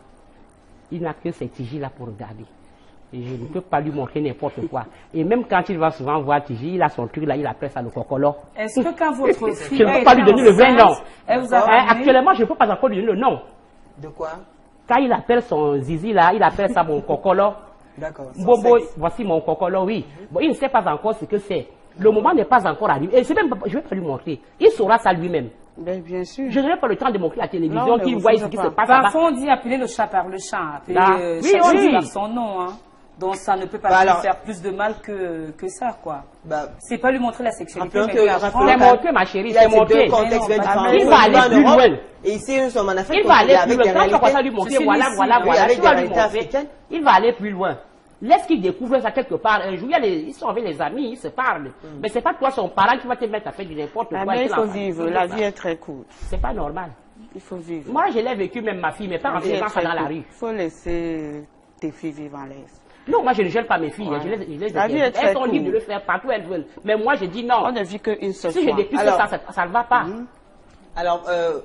Il n'a que ces tiges là pour regarder. Et je ne peux pas lui montrer n'importe quoi. Et même quand il va souvent voir Tiji, il a son truc là, il appelle ça le cocolo. Est-ce que quand votre fille Je ne peux pas lui donner le vrai nom. elle vous a ramené- Actuellement, je ne peux pas encore lui donner le nom. De quoi? Quand il appelle son zizi là, il appelle ça mon cocolo. D'accord. Bobo, voici mon cocolo, oui. Bon, il ne sait pas encore ce que c'est. Le moment n'est pas encore arrivé. Et c'est même, je ne vais pas lui montrer. Il saura ça lui-même. Ben, bien sûr. Je n'aurai pas le temps de montrer à la télévision Non, mais qu'il vous voit faites ce qui pas. se passe. Parfois, on dit appeler le chat par le chat. Appeler Là. Oui, chaque on chose dit. par son nom. Hein. Donc, ça ne peut pas Bah, lui alors- faire plus de mal que ça, quoi. Bah, C'est pas lui montrer la sexualité, rappelons mais que- lui rappelons apprendre. C'est qu'à- montré, ma chérie, il y a c'est ces montré. deux contextes Mais non, différents. pas- il va aller En plus Europe, loin. Et ici, nous sommes en Afrique. Il va aller plus avec loin. des Quand tu commences à lui réalités. montrer, Je suis voilà, ici, voilà, oui, voilà, avec tu vas des lui réalités montrer. africaines. Il va aller plus loin. Laisse qu'il découvre ça quelque part. Un jour, ils sont avec les amis, ils se parlent. Mais c'est pas toi, son parent, qui va te mettre à faire du n'importe quoi. Mais et il que faut l'enfant- vivre. La vie est très courte. C'est pas normal. Il faut vivre. Moi, je l'ai vécu, même ma fille, mes parents La vie est faisaient ça très dans la courte. rue. Il faut laisser tes filles vivre en l'aise. Non, moi, je ne gêne pas mes filles. Ouais. Je les La vie est elles très sont libres de courte. le faire partout où elles veulent. Mais moi, je dis non. On ne vit qu'une seule Si je fois. découvre Alors- ça ne va pas. Alors,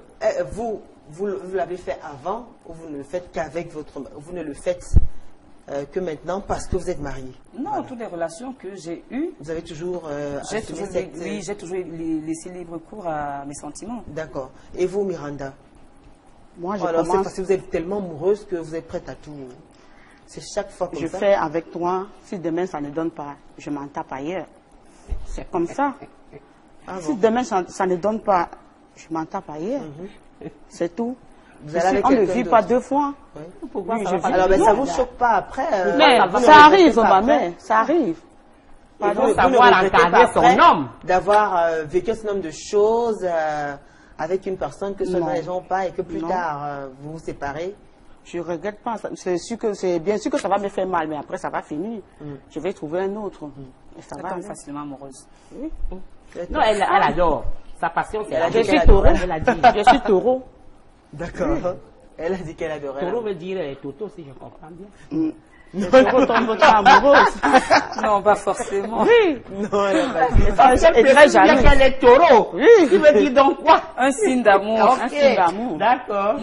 vous l'avez fait avant ou vous ne le faites qu'avec votre... Vous ne le faites que maintenant parce que vous êtes marié? Non, Voilà. toutes les relations que j'ai eues, Vous avez toujours j'ai assumé toujours, cette... oui, j'ai toujours laissé libre cours à mes sentiments. D'accord. Et vous, Miranda? Moi, je Alors, c'est commence, parce que vous êtes tellement amoureuse que vous êtes prête à tout. C'est chaque fois comme je ça? fais avec toi. Si demain ça ne donne pas, je m'en tape ailleurs. C'est comme ça. Ah Si bon? demain ça ne donne pas, je m'en tape ailleurs. C'est tout. Vous allez avec On ne quelqu'un vit d'autre. pas 2 fois. Oui. Pourquoi Oui, ça je va pas vis- Alors, ben, bien? ça vous choque pas après Mais vous ne ça regrettez arrive, pas ma après mère. Ça arrive. Et Pardon, vous ne savoir regrettez encadrer pas son après homme. d'avoir vécu un certain nombre de choses avec une personne que seulement Non. les gens pas et que plus Non. tard vous vous séparez? Je regrette pas. C'est bien sûr que ça va me faire mal, mais après ça va finir. Je vais trouver un autre. Et ça Elle va tombe aller. facilement amoureuse. Non, elle adore. Sa passion, c'est la dit Je qu'elle suis taureau. Elle a dit. Je suis taureau. D'accord. Elle a dit qu'elle adorait. Taureau la- veut dire Toto, si je comprends bien. Le taureau tombe pas amoureuse. Non, pas forcément. Oui. Non, elle a pas dit. Elle est très Bien jalouse. qu'elle est taureau. Oui. Il veut dire donc quoi? Un signe d'amour. Un signe d'amour. D'accord.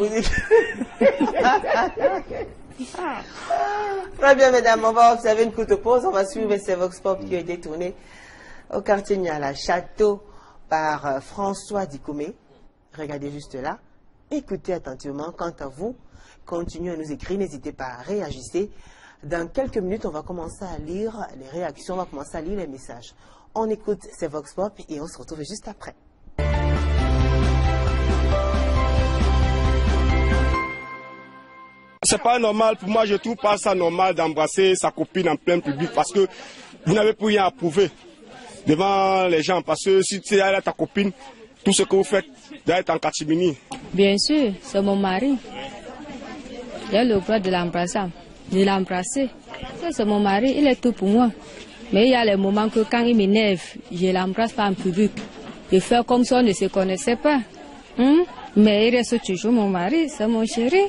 Très bien, mesdames, on va observer une courte pause. On va suivre ces Vox Pop qui ont été tournés au quartier Niala Château par François Dikoumé. Regardez juste là. Écoutez attentivement. Quant à vous, continuez à nous écrire. N'hésitez pas à réagir. Dans quelques minutes, on va commencer à lire les réactions. On va commencer à lire les messages. On écoute ces Vox Pop et on se retrouve juste après. C'est pas normal, pour moi je trouve pas ça normal d'embrasser sa copine en plein public parce que vous n'avez plus rien à prouver. devant les gens. Parce que si tu es ta copine, tout ce que vous faites doit être en catimini. Bien sûr, c'est mon mari. J'ai le droit de l'embrasser. C'est mon mari, il est tout pour moi. Mais il y a les moments que quand il m'énerve, je ne l'embrasse pas en public. Je fais comme si on ne se connaissait pas. Mais il reste toujours mon mari, c'est mon chéri.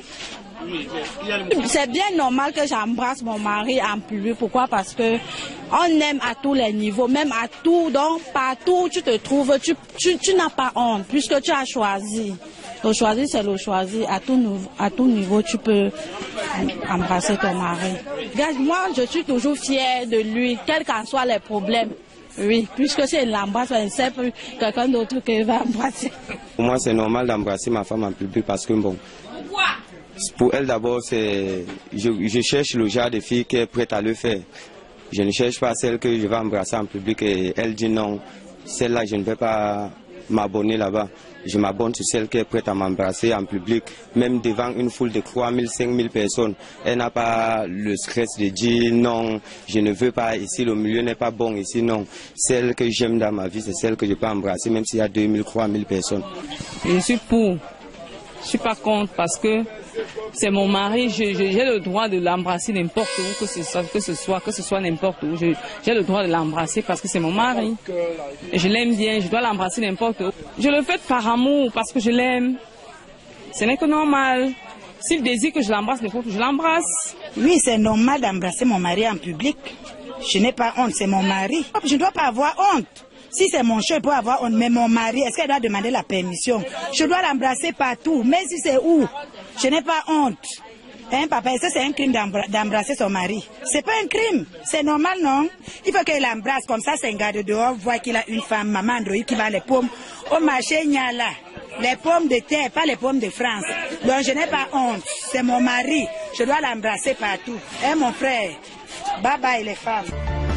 C'est bien normal que j'embrasse mon mari en public. Pourquoi? Parce que on aime à tous les niveaux, même à tout, donc partout où tu te trouves, tu n'as pas honte, puisque tu as choisi. Le choisi, c'est le choisi. À tout niveau, tu peux embrasser ton mari. Regarde, moi, je suis toujours fière de lui, quels qu'en soient les problèmes. Oui, puisque si elle l'embrasse, elle ne sait plus quelqu'un d'autre qu'elle va embrasser. Pour moi, c'est normal d'embrasser ma femme en public parce que, bon, pour elle d'abord, je cherche le genre de fille qui est prête à le faire. Je ne cherche pas celle que je vais embrasser en public et elle dit non, celle-là, je ne vais pas m'abonner là-bas. Je m'abonne sur celle qui est prête à m'embrasser en public, même devant une foule de 3000, 5000 personnes. Elle n'a pas le stress de dire non, je ne veux pas ici, le milieu n'est pas bon ici, non. Celle que j'aime dans ma vie, c'est celle que je peux embrasser, même s'il y a 2000, 3000 personnes. Je suis pour. Je suis pas contre parce que c'est mon mari, j'ai le droit de l'embrasser n'importe où, que ce soit n'importe où. J'ai le droit de l'embrasser parce que c'est mon mari. Et je l'aime bien, je dois l'embrasser n'importe où. Je le fais par amour, parce que je l'aime. Ce n'est que normal. S'il désire que je l'embrasse n'importe où, je l'embrasse. Oui, c'est normal d'embrasser mon mari en public. Je n'ai pas honte, c'est mon mari. Je ne dois pas avoir honte. Si c'est mon chat, je peux avoir honte, mais mon mari, est-ce qu'elle doit demander la permission? Je dois l'embrasser partout, mais si c'est où? Je n'ai pas honte. Hein, papa, est-ce que c'est un crime d'embrasser son mari? C'est pas un crime, c'est normal, non? Il faut qu'il l'embrasse, comme ça, c'est un garde dehors, voit qu'il a une femme, maman Android, qui va les pommes au marché Niala. Les pommes de terre, pas les pommes de France. Donc je n'ai pas honte, c'est mon mari, je dois l'embrasser partout. Hein, mon frère? Bye bye les femmes.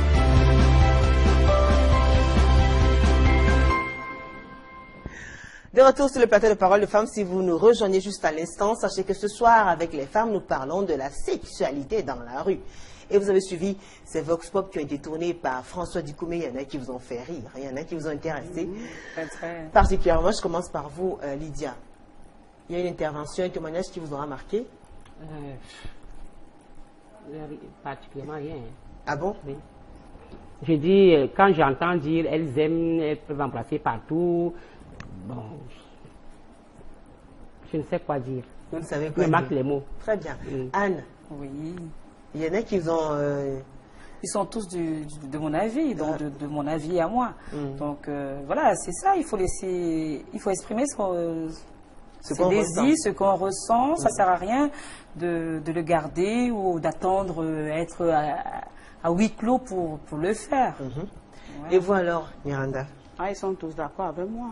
De retour sur le plateau de Parole de Femmes, si vous nous rejoignez juste à l'instant, sachez que ce soir, avec les femmes, nous parlons de la sexualité dans la rue. Et vous avez suivi ces Vox Pop qui ont été tournés par François Dikoumé. Il y en a qui vous ont fait rire, il y en a qui vous ont intéressé. Particulièrement, je commence par vous, Lydia. Il y a une intervention, un témoignage qui vous aura marqué? Particulièrement rien. Ah bon? Oui. Je dis, quand j'entends dire, elles aiment, elles peuvent embrasser partout. Bon, je ne sais quoi dire. Vous ne savez quoi dire. Marque les mots. Très bien. Anne. Oui. Il y en a qui ont... Ils sont tous de mon avis, donc de mon avis à moi. Donc voilà, c'est ça, il faut exprimer ses désirs, ce qu'on ressent. Ça ne sert à rien de le garder ou d'attendre être à huis clos pour le faire. Ouais. Et vous alors, Miranda? Ils sont tous d'accord avec moi.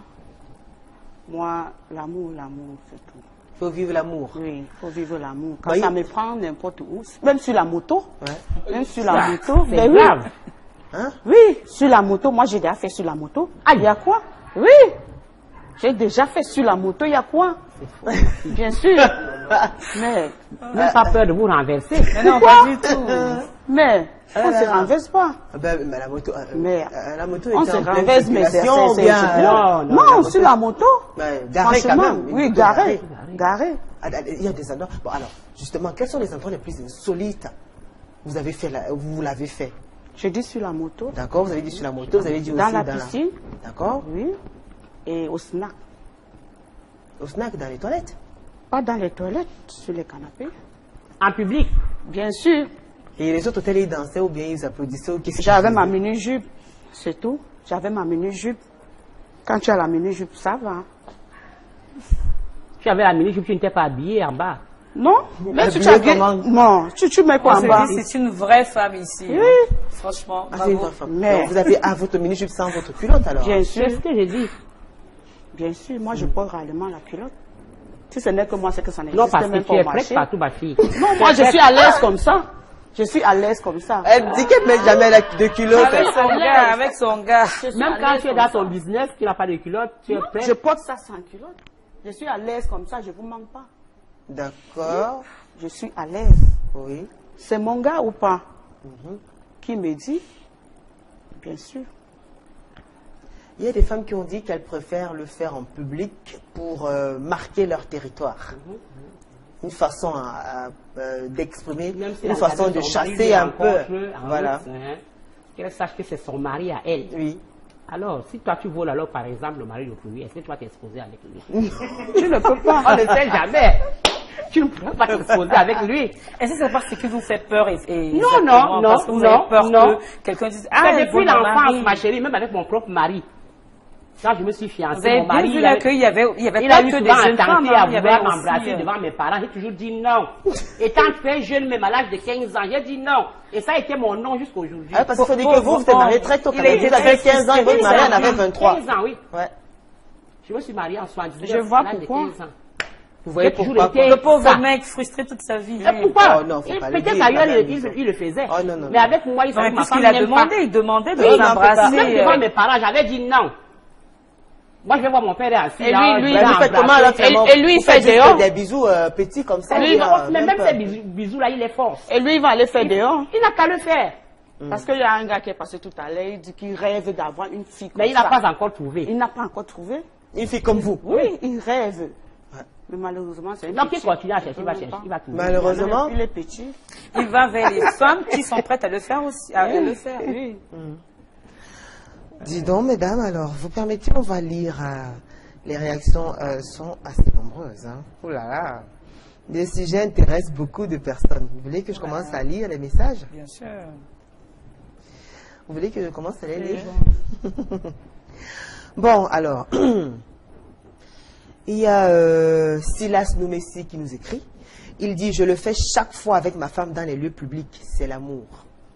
Moi, l'amour, c'est tout. Il faut vivre l'amour. Oui, il faut vivre l'amour. Quand ça me prend n'importe où, même sur la moto. Ouais. Même sur la moto. C'est grave. Oui. Hein? Oui, sur la moto. Moi, j'ai déjà fait sur la moto. Ah, il y a quoi? Oui. J'ai déjà fait sur la moto, il y a quoi? Bien sûr. Mais, même pas peur de vous renverser. Mais non, pas du tout. Mais, on ne se renverse pas. Mais la moto, on se renverse, mais c'est bien. Non, sur la moto. Garé quand même. Oui, garé. Il y a des endroits. Bon, alors, justement, quels sont les endroits les plus insolites vous l'avez fait? Je dis sur la moto. D'accord, vous avez dit sur la moto, vous avez dit aussi dans la piscine. D'accord. Oui. Et au snack. Au snack, dans les toilettes? Pas dans les toilettes, sur les canapés. En public? Bien sûr. Et les autres hôtels, ils dansaient ou bien ils applaudissaient? J'avais ma mini-jupe, c'est tout. J'avais ma mini-jupe. Quand tu as la mini-jupe, ça va. Tu avais la mini-jupe, tu n'étais pas habillée en bas? Non, mais tu t'habilles. Non, tu mets quoi en bas? C'est une vraie femme ici. Oui. Hein. Franchement, c'est une vraie femme. Mais donc, vous avez votre mini-jupe sans votre culotte alors? Bien sûr. C'est ce que j'ai dit. Bien sûr, moi je porte réellement la culotte. Si ce n'est que moi, c'est que ça n'existe même pas. Non, parce que tu es prête partout, ma fille. Non, moi je suis à l'aise comme ça. Je suis à l'aise comme ça. Elle dit qu'elle ne met jamais de culotte. Avec son gars. Même quand tu es dans ton business, tu n'as pas de culotte, tu es prête. Je porte ça sans culotte. Je suis à l'aise comme ça, je ne vous manque pas. D'accord. Je suis à l'aise. Oui. C'est mon gars ou pas qui me dit, bien sûr. Il y a des femmes qui ont dit qu'elles préfèrent le faire en public pour marquer leur territoire. Une façon d'exprimer, une façon de chasser un peu. Voilà. Qu'elle sache que c'est son mari à elle. Oui. Alors, si toi tu voles alors par exemple le mari d'autrui, est-ce que tu vas t'exposer avec lui? Tu ne peux pas. On ne sait jamais. Tu ne pourras pas t'exposer avec lui. Est-ce que c'est parce que vous fait peur Non, parce que vous avez peur que quelqu'un dise c'est depuis l'enfance, ma chérie, même avec mon propre mari. Quand je me suis fiancée, mon mari, il a eu que des jeunes femmes à vouloir m'embrasser devant mes parents. J'ai toujours dit non. Étant très jeune, même à l'âge de 15 ans, j'ai dit non. Et ça a été mon nom jusqu'à aujourd'hui. Parce qu'il faut dire que vous êtes marié très tôt. Vous avez 15 ans et votre mari en avait 23. 15 ans, oui. Ouais. Je me suis mariée en 79. Je vois pourquoi. Vous voyez pourquoi le pauvre mec frustré toute sa vie. Pourquoi? Peut-être ailleurs il le faisait. Mais avec moi, il savait pas. Puisqu'il a demandé, il demandait de m'embrasser. Même devant mes parents, j'avais dit non. Moi, je vais voir mon père assis. Et lui, il fait dehors. Des bisous petits comme ça. Même ces bisous-là, il est fort. Et lui, il va aller faire dehors. Il n'a qu'à le faire. Parce qu'il y a un gars qui est passé tout à l'heure, il dit qu'il rêve d'avoir une fille comme ça. Mais il n'a pas encore trouvé. Il n'a pas encore trouvé. Une fille comme vous. Oui, il rêve. Mais malheureusement, c'est un petit. Donc, il continue à chercher, il va chercher, il va trouver. Malheureusement, il est petit. Il va vers les femmes qui sont prêtes à le faire aussi. À le faire. Oui. Dis donc, mesdames, alors, vous permettez, on va lire. Les réactions sont assez nombreuses. Hein. Oh là là. Les sujets intéressent beaucoup de personnes. Vous voulez que je commence à lire les messages? Bien sûr. Vous voulez que je commence à les lire? Bon, alors. Il y a Silas Noumessi qui nous écrit. Il dit, je le fais chaque fois avec ma femme dans les lieux publics. C'est l'amour.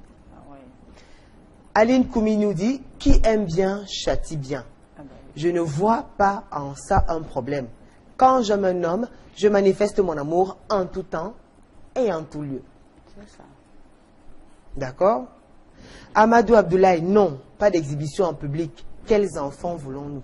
Aline Koumi nous dit, qui aime bien, châtie bien. Je ne vois pas en ça un problème. Quand je me nomme, je manifeste mon amour en tout temps et en tout lieu. C'est ça. D'accord? Amadou Abdoulaye, non, pas d'exhibition en public. Quels enfants voulons-nous?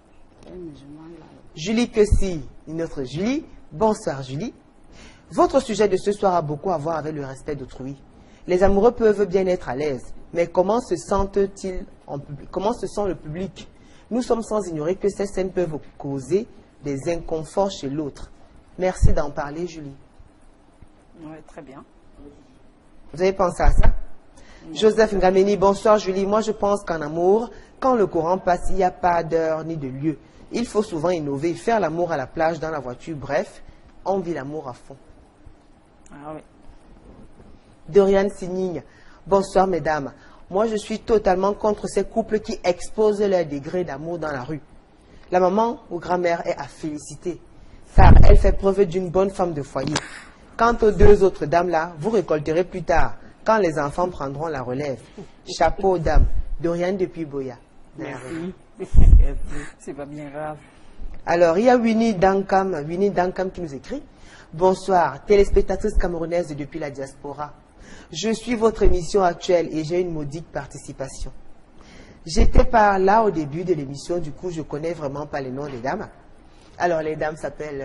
Julie Kessi, une autre Julie. Bonsoir Julie. Votre sujet de ce soir a beaucoup à voir avec le respect d'autrui. Les amoureux peuvent bien être à l'aise, mais comment se sentent-ils en public? Comment se sent le public? Nous sommes sans ignorer que ces scènes peuvent causer des inconforts chez l'autre. Merci d'en parler, Julie. Oui, très bien. Vous avez pensé à ça? Joseph Ngameni, bonsoir Julie. Moi, je pense qu'en amour, quand le courant passe, il n'y a pas d'heure ni de lieu. Il faut souvent innover, faire l'amour à la plage, dans la voiture. Bref, on vit l'amour à fond. Ah oui. Dorian Signigne, bonsoir mesdames. Moi, je suis totalement contre ces couples qui exposent leur degré d'amour dans la rue. La maman ou grand-mère est à féliciter, car elle fait preuve d'une bonne femme de foyer. Quant aux deux autres dames-là, vous récolterez plus tard, quand les enfants prendront la relève. Chapeau aux dames. Dorian depuis Boya. Merci. C'est pas bien grave. Alors, il y a Winnie Dankam qui nous écrit. Bonsoir, téléspectatrice camerounaise depuis la diaspora. Je suis votre émission actuelle et j'ai une modique participation. J'étais par là au début de l'émission, du coup je connais vraiment pas les noms des dames. Alors les dames s'appellent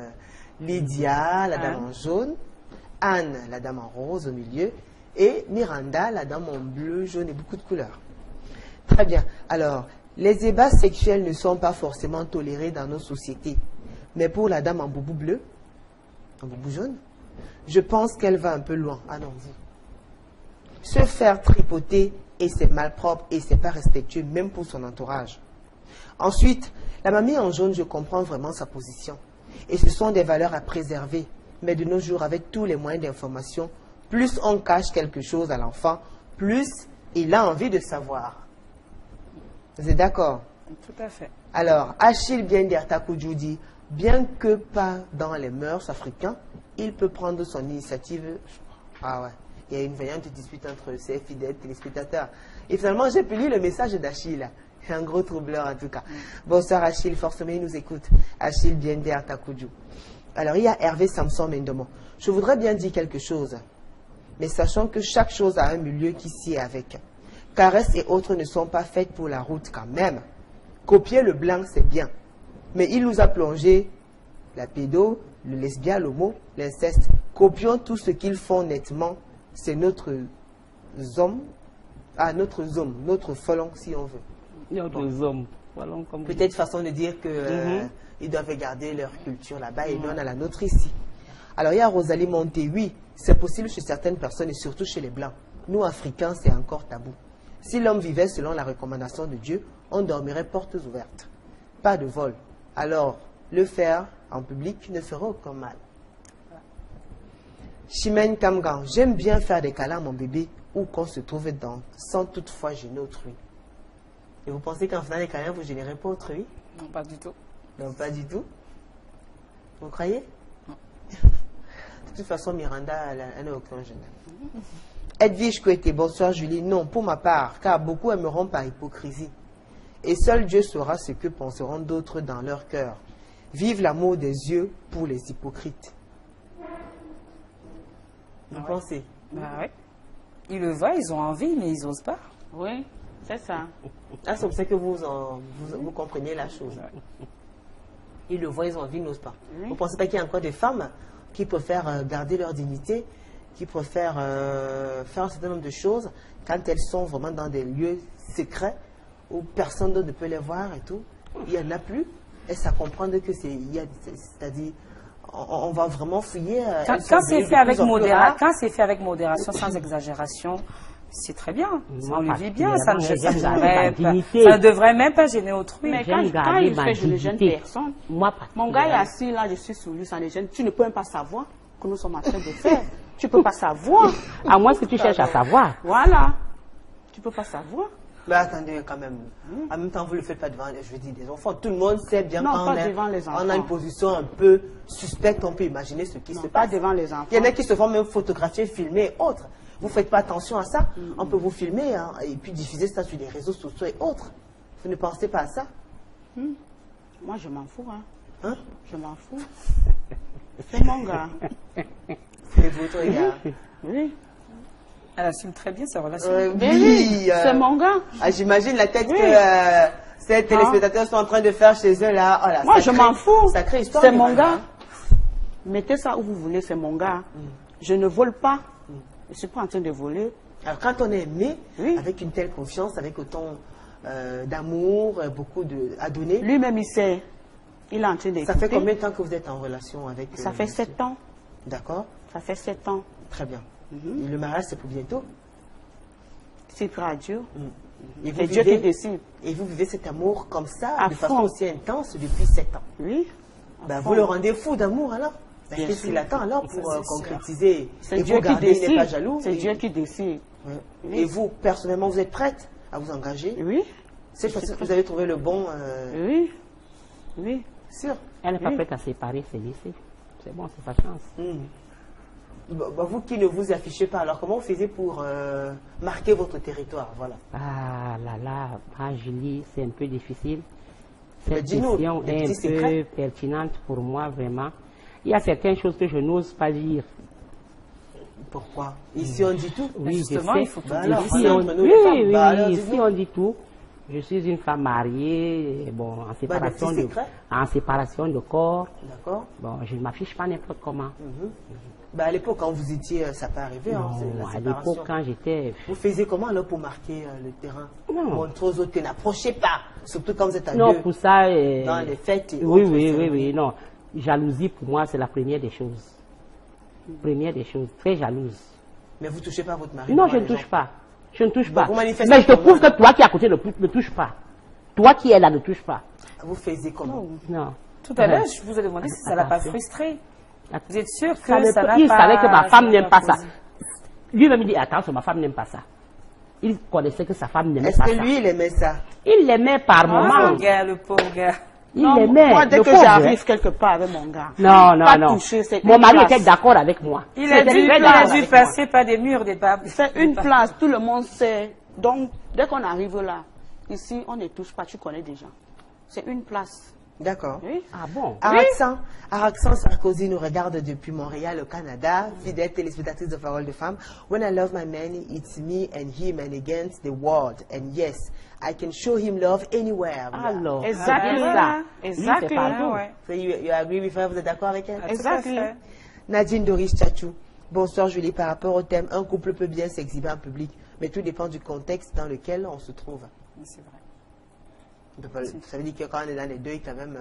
Lydia, la dame en jaune, Anne, la dame en rose au milieu, et Miranda, la dame en bleu, jaune et beaucoup de couleurs. Très bien. Alors, les ébats sexuels ne sont pas forcément tolérés dans nos sociétés. Mais pour la dame en boubou bleu, en boubou jaune, je pense qu'elle va un peu loin. Ah non, vous. Se faire tripoter, et c'est malpropre, et c'est pas respectueux, même pour son entourage. Ensuite, la mamie en jaune, je comprends vraiment sa position. Et ce sont des valeurs à préserver. Mais de nos jours, avec tous les moyens d'information, plus on cache quelque chose à l'enfant, plus il a envie de savoir. Vous êtes d'accord? Tout à fait. Alors, Achille Biender Takoudjou dit, bien que pas dans les mœurs africains, il peut prendre son initiative. Ah ouais, il y a une vaillante dispute entre ses fidèles téléspectateurs. Et finalement, j'ai pu lire le message d'Achille. C'est un gros troubleur en tout cas. Bonsoir Achille, forcément il nous écoute. Achille Biender Takoudjou. Alors, il y a Hervé Samson Mendomo. Je voudrais bien dire quelque chose, mais sachant que chaque chose a un milieu qui s'y est avec. Caresses et autres ne sont pas faites pour la route quand même. Copier le blanc, c'est bien. Mais il nous a plongé la pédo, le lesbien, l'homo, l'inceste. Copions tout ce qu'ils font nettement. C'est notre homme, notre frelon si on veut. D'autres hommes. Voilà, peut-être façon de dire que ils doivent garder leur culture là-bas et nous on a la nôtre ici. Alors il y a Rosalie Monté, oui, c'est possible chez certaines personnes et surtout chez les Blancs. Nous, Africains, c'est encore tabou. Si l'homme vivait selon la recommandation de Dieu, on dormirait portes ouvertes. Pas de vol. Alors, le faire en public ne ferait aucun mal. Chimène Kamgan, j'aime bien faire des câlins à mon bébé où qu'on se trouve dans, sans toutefois gêner autrui. Et vous pensez qu'en faisant des câlins, vous ne gênerez pas autrui? Non, pas du tout. Non, pas du tout. Vous croyez? Non. De toute façon, Miranda, elle n'a aucun gêne. Edwige Kouete, bonsoir Julie. Non, pour ma part, car beaucoup aimeront par hypocrisie. Et seul Dieu saura ce que penseront d'autres dans leur cœur. Vive l'amour des yeux pour les hypocrites. Vous pensez? Bah ouais. Ils le voient, ils ont envie, mais ils n'osent pas. Oui, c'est ça. Ah, c'est pour ça que vous comprenez la chose. Ils le voient, ils ont envie, ils n'osent pas. Oui. Vous ne pensez pas qu'il y a encore des femmes qui préfèrent garder leur dignité, qui préfèrent faire un certain nombre de choses quand elles sont vraiment dans des lieux secrets où personne d'autre ne peut les voir et tout? Il n'y en a plus. Et ça comprend que c'est-à-dire, on va vraiment fouiller. Quand c'est fait avec modération, sans exagération, c'est très bien. On le vit bien, ça ne devrait même pas gêner autrui. Mais quand il fait, je ne gêne personne. Mon gars est assis là, je suis sous lui, ça ne gêne. Tu ne peux même pas savoir que nous sommes en train de faire. Tu ne peux pas savoir. À moins que tu cherches à savoir. Voilà. Tu ne peux pas savoir. Mais attendez, quand même. En même temps, vous ne le faites pas devant, je veux dire, des enfants. Tout le monde sait bien qu'on a une position un peu suspecte. On peut imaginer ce qui se passe. Pas devant les enfants. Il y en a qui se font même photographier, filmer et autres. Vous ne faites pas attention à ça. On peut vous filmer et puis diffuser ça sur les réseaux sociaux et autres. Vous ne pensez pas à ça? Moi, je m'en fous. Hein? Je m'en fous. C'est mon gars. C'est votre gars. Oui. Elle assume très bien sa relation. Oui, c'est mon gars. Ah, j'imagine la tête que ces téléspectateurs sont en train de faire chez eux là. Oh là, moi, je m'en fous. Sacrée histoire. C'est mon gars. Mettez ça où vous voulez, c'est mon gars. Je ne vole pas. Je ne suis pas en train de voler. Alors, quand on est aimé, avec une telle confiance, avec autant d'amour, beaucoup à donner. Lui-même, il sait. Il est en train d'écouter. Ça fait combien de temps que vous êtes en relation avec Ça fait 7 ans. D'accord. Ça fait 7 ans. Très bien. Et le mariage, c'est pour bientôt? C'est pour Dieu. C'est Dieu qui décide. Et vous vivez cet amour comme ça, de façon aussi intense depuis 7 ans? Oui. Ben, vous le rendez fou d'amour alors? Qu'est-ce qu'il attend alors pour concrétiser? C'est Dieu qui décide. Il n'est pas jaloux. C'est Dieu qui décide. Et vous, personnellement, vous êtes prête à vous engager? Oui. C'est parce que vous avez trouvé le bon... Oui. Oui. Sûr. Elle n'est pas prête à séparer, c'est lycée. C'est bon, c'est sa chance. Bah, vous qui ne vous affichez pas, alors comment vous faisiez pour marquer votre territoire? Voilà. Ah là, Julie, c'est un peu difficile. Cette question est un peu pertinente pour moi, vraiment. Il y a certaines choses que je n'ose pas dire. Pourquoi? Ici, on dit tout. Oui, justement, il faut tout dire. Ici, on dit tout. Je suis une femme mariée, bon, en séparation de corps. D'accord. Bon, je ne m'affiche pas n'importe comment. À l'époque, quand vous étiez, ça peut arriver. Non, à l'époque, quand j'étais... Vous faisiez comment alors pour marquer le terrain? Montrer aux autres que n'approchez pas, surtout quand vous êtes à deux. Non, pour ça... dans les fêtes et oui, non. Jalousie, pour moi, c'est la première des choses. Première des choses, très jalouse. Mais vous ne touchez pas votre mari? Non, je ne touche pas. Je ne touche pas. Mais je te prouve que toi qui es à côté ne touche pas. Toi qui es là ne touche pas. Vous faisiez comment? Non. Tout à l'heure, je vous ai demandé si ça ne l'a pas frustré. Vous êtes sûr que ça n'a pas... Il savait que ma femme n'aime pas ça. Lui-même dit, attention, ma femme n'aime pas ça. Il connaissait que sa femme n'aimait pas ça. Est-ce que lui, il aimait ça? Il l'aimait par moments. Le pauvre gars. Il l'aimait. Moi, dès que j'arrive quelque part avec mon gars, non. Mon mari était d'accord avec moi. Il a dû passer par des murs, des babes. C'est une place, tout le monde sait. Donc, dès qu'on arrive là, ici, on ne touche pas, tu connais déjà. C'est une place. D'accord. Oui. Ah bon? Araxan Sarkozy nous regarde depuis Montréal, au Canada. Fidèle téléspectatrice de Parole de Femme. When I love my man, it's me and him and against the world. And yes, I can show him love anywhere. Alors, exactly ça. Exactly. So you agree with her? Vous êtes d'accord avec elle? Exactly. Nadine Doris Tchachou. Bonsoir Julie. Par rapport au thème, un couple peut bien s'exhiber en public, mais tout dépend du contexte dans lequel on se trouve. C'est vrai. Ça veut dire que quand on est dans les deuils, quand même...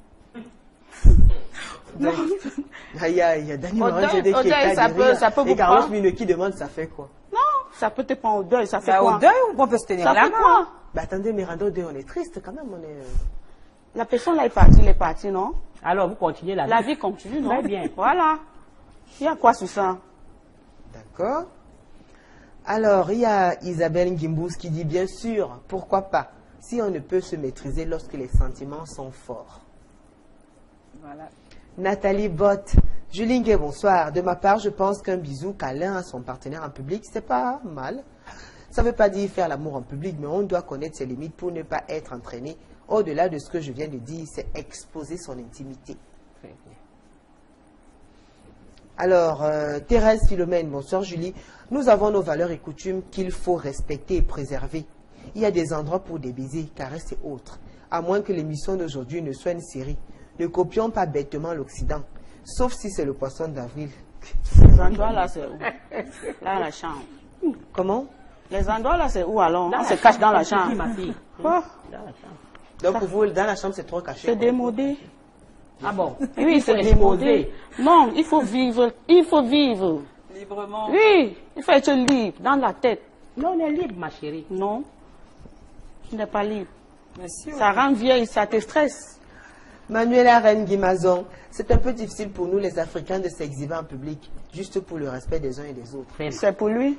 Non. Il y a Dani Au Morin deuil, qui est ça peut et vous Carlos prendre. Mino qui demande ça fait quoi? Non, ça peut te prendre au deuil, ça fait Bah, quoi? au deuil, on peut se tenir Ça la fait main. quoi? Bah attendez, Miranda, au deuil, on est triste quand même. On est... La personne là est partie, non? Alors, vous continuez la vie. La vie continue, non? Très bien. Voilà. Il y a quoi sur ça? D'accord. Alors, il y a Isabelle Ngimbous qui dit bien sûr, pourquoi pas, si on ne peut se maîtriser lorsque les sentiments sont forts. Voilà. Nathalie Bott, Julie Ngué, bonsoir. De ma part, je pense qu'un bisou câlin à son partenaire en public, c'est pas mal. Ça ne veut pas dire faire l'amour en public, mais on doit connaître ses limites pour ne pas être entraîné. Au-delà de ce que je viens de dire, c'est exposer son intimité. Alors, Thérèse Philomène, bonsoir Julie. Nous avons nos valeurs et coutumes qu'il faut respecter et préserver. Il y a des endroits pour des baisers, caresses et autres. À moins que l'émission d'aujourd'hui ne soit une série. Ne copions pas bêtement l'Occident. Sauf si c'est le poisson d'avril. Les endroits là, c'est où? Là, la chambre. Comment? Les endroits là, c'est où alors? On se cache dans la chambre. Ma fille. Quoi? Donc pour vous, dans la chambre, c'est trop caché. C'est démodé. Ah bon? Oui, c'est démodé. Non, il faut vivre. Il faut vivre. Librement. Oui, il faut être libre dans la tête. Non, on est libre, ma chérie. Non, tu n'es pas libre. Merci. Ça rend vieille, ça te stresse. Manuela Reine Guimazon, c'est un peu difficile pour nous les Africains de s'exhiber en public, juste pour le respect des uns et des autres. C'est pour lui.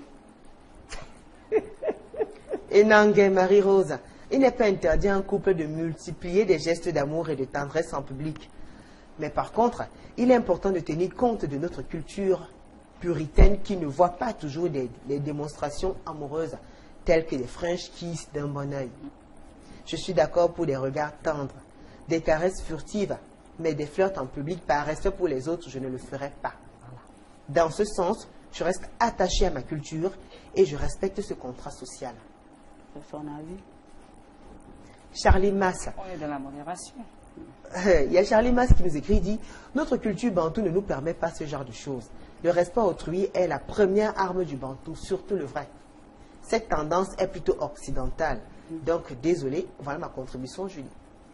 Et Nangue Marie-Rose, il n'est pas interdit à un couple de multiplier des gestes d'amour et de tendresse en public. Mais par contre, il est important de tenir compte de notre culture puritaine qui ne voit pas toujours des démonstrations amoureuses telles que des French kiss d'un bon oeil. Je suis d'accord pour des regards tendres, des caresses furtives, mais des flirts en public par respect pour les autres, je ne le ferai pas. Dans ce sens, je reste attachée à ma culture et je respecte ce contrat social. C'est son avis. Charlie Mass. On est dans la modération. Il y a Charlie Mass qui nous écrit, dit « Notre culture bantou ne nous permet pas ce genre de choses. Le respect autrui est la première arme du bantou, surtout le vrai. Cette tendance est plutôt occidentale. Donc, désolé, voilà ma contribution, Julie.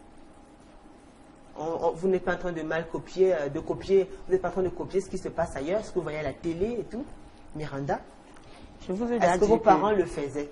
Vous n'êtes pas en train de mal copier, vous n'êtes pas en train de copier ce qui se passe ailleurs, ce que vous voyez à la télé et tout. Miranda, Je vous ai est-ce que vos parents le faisaient?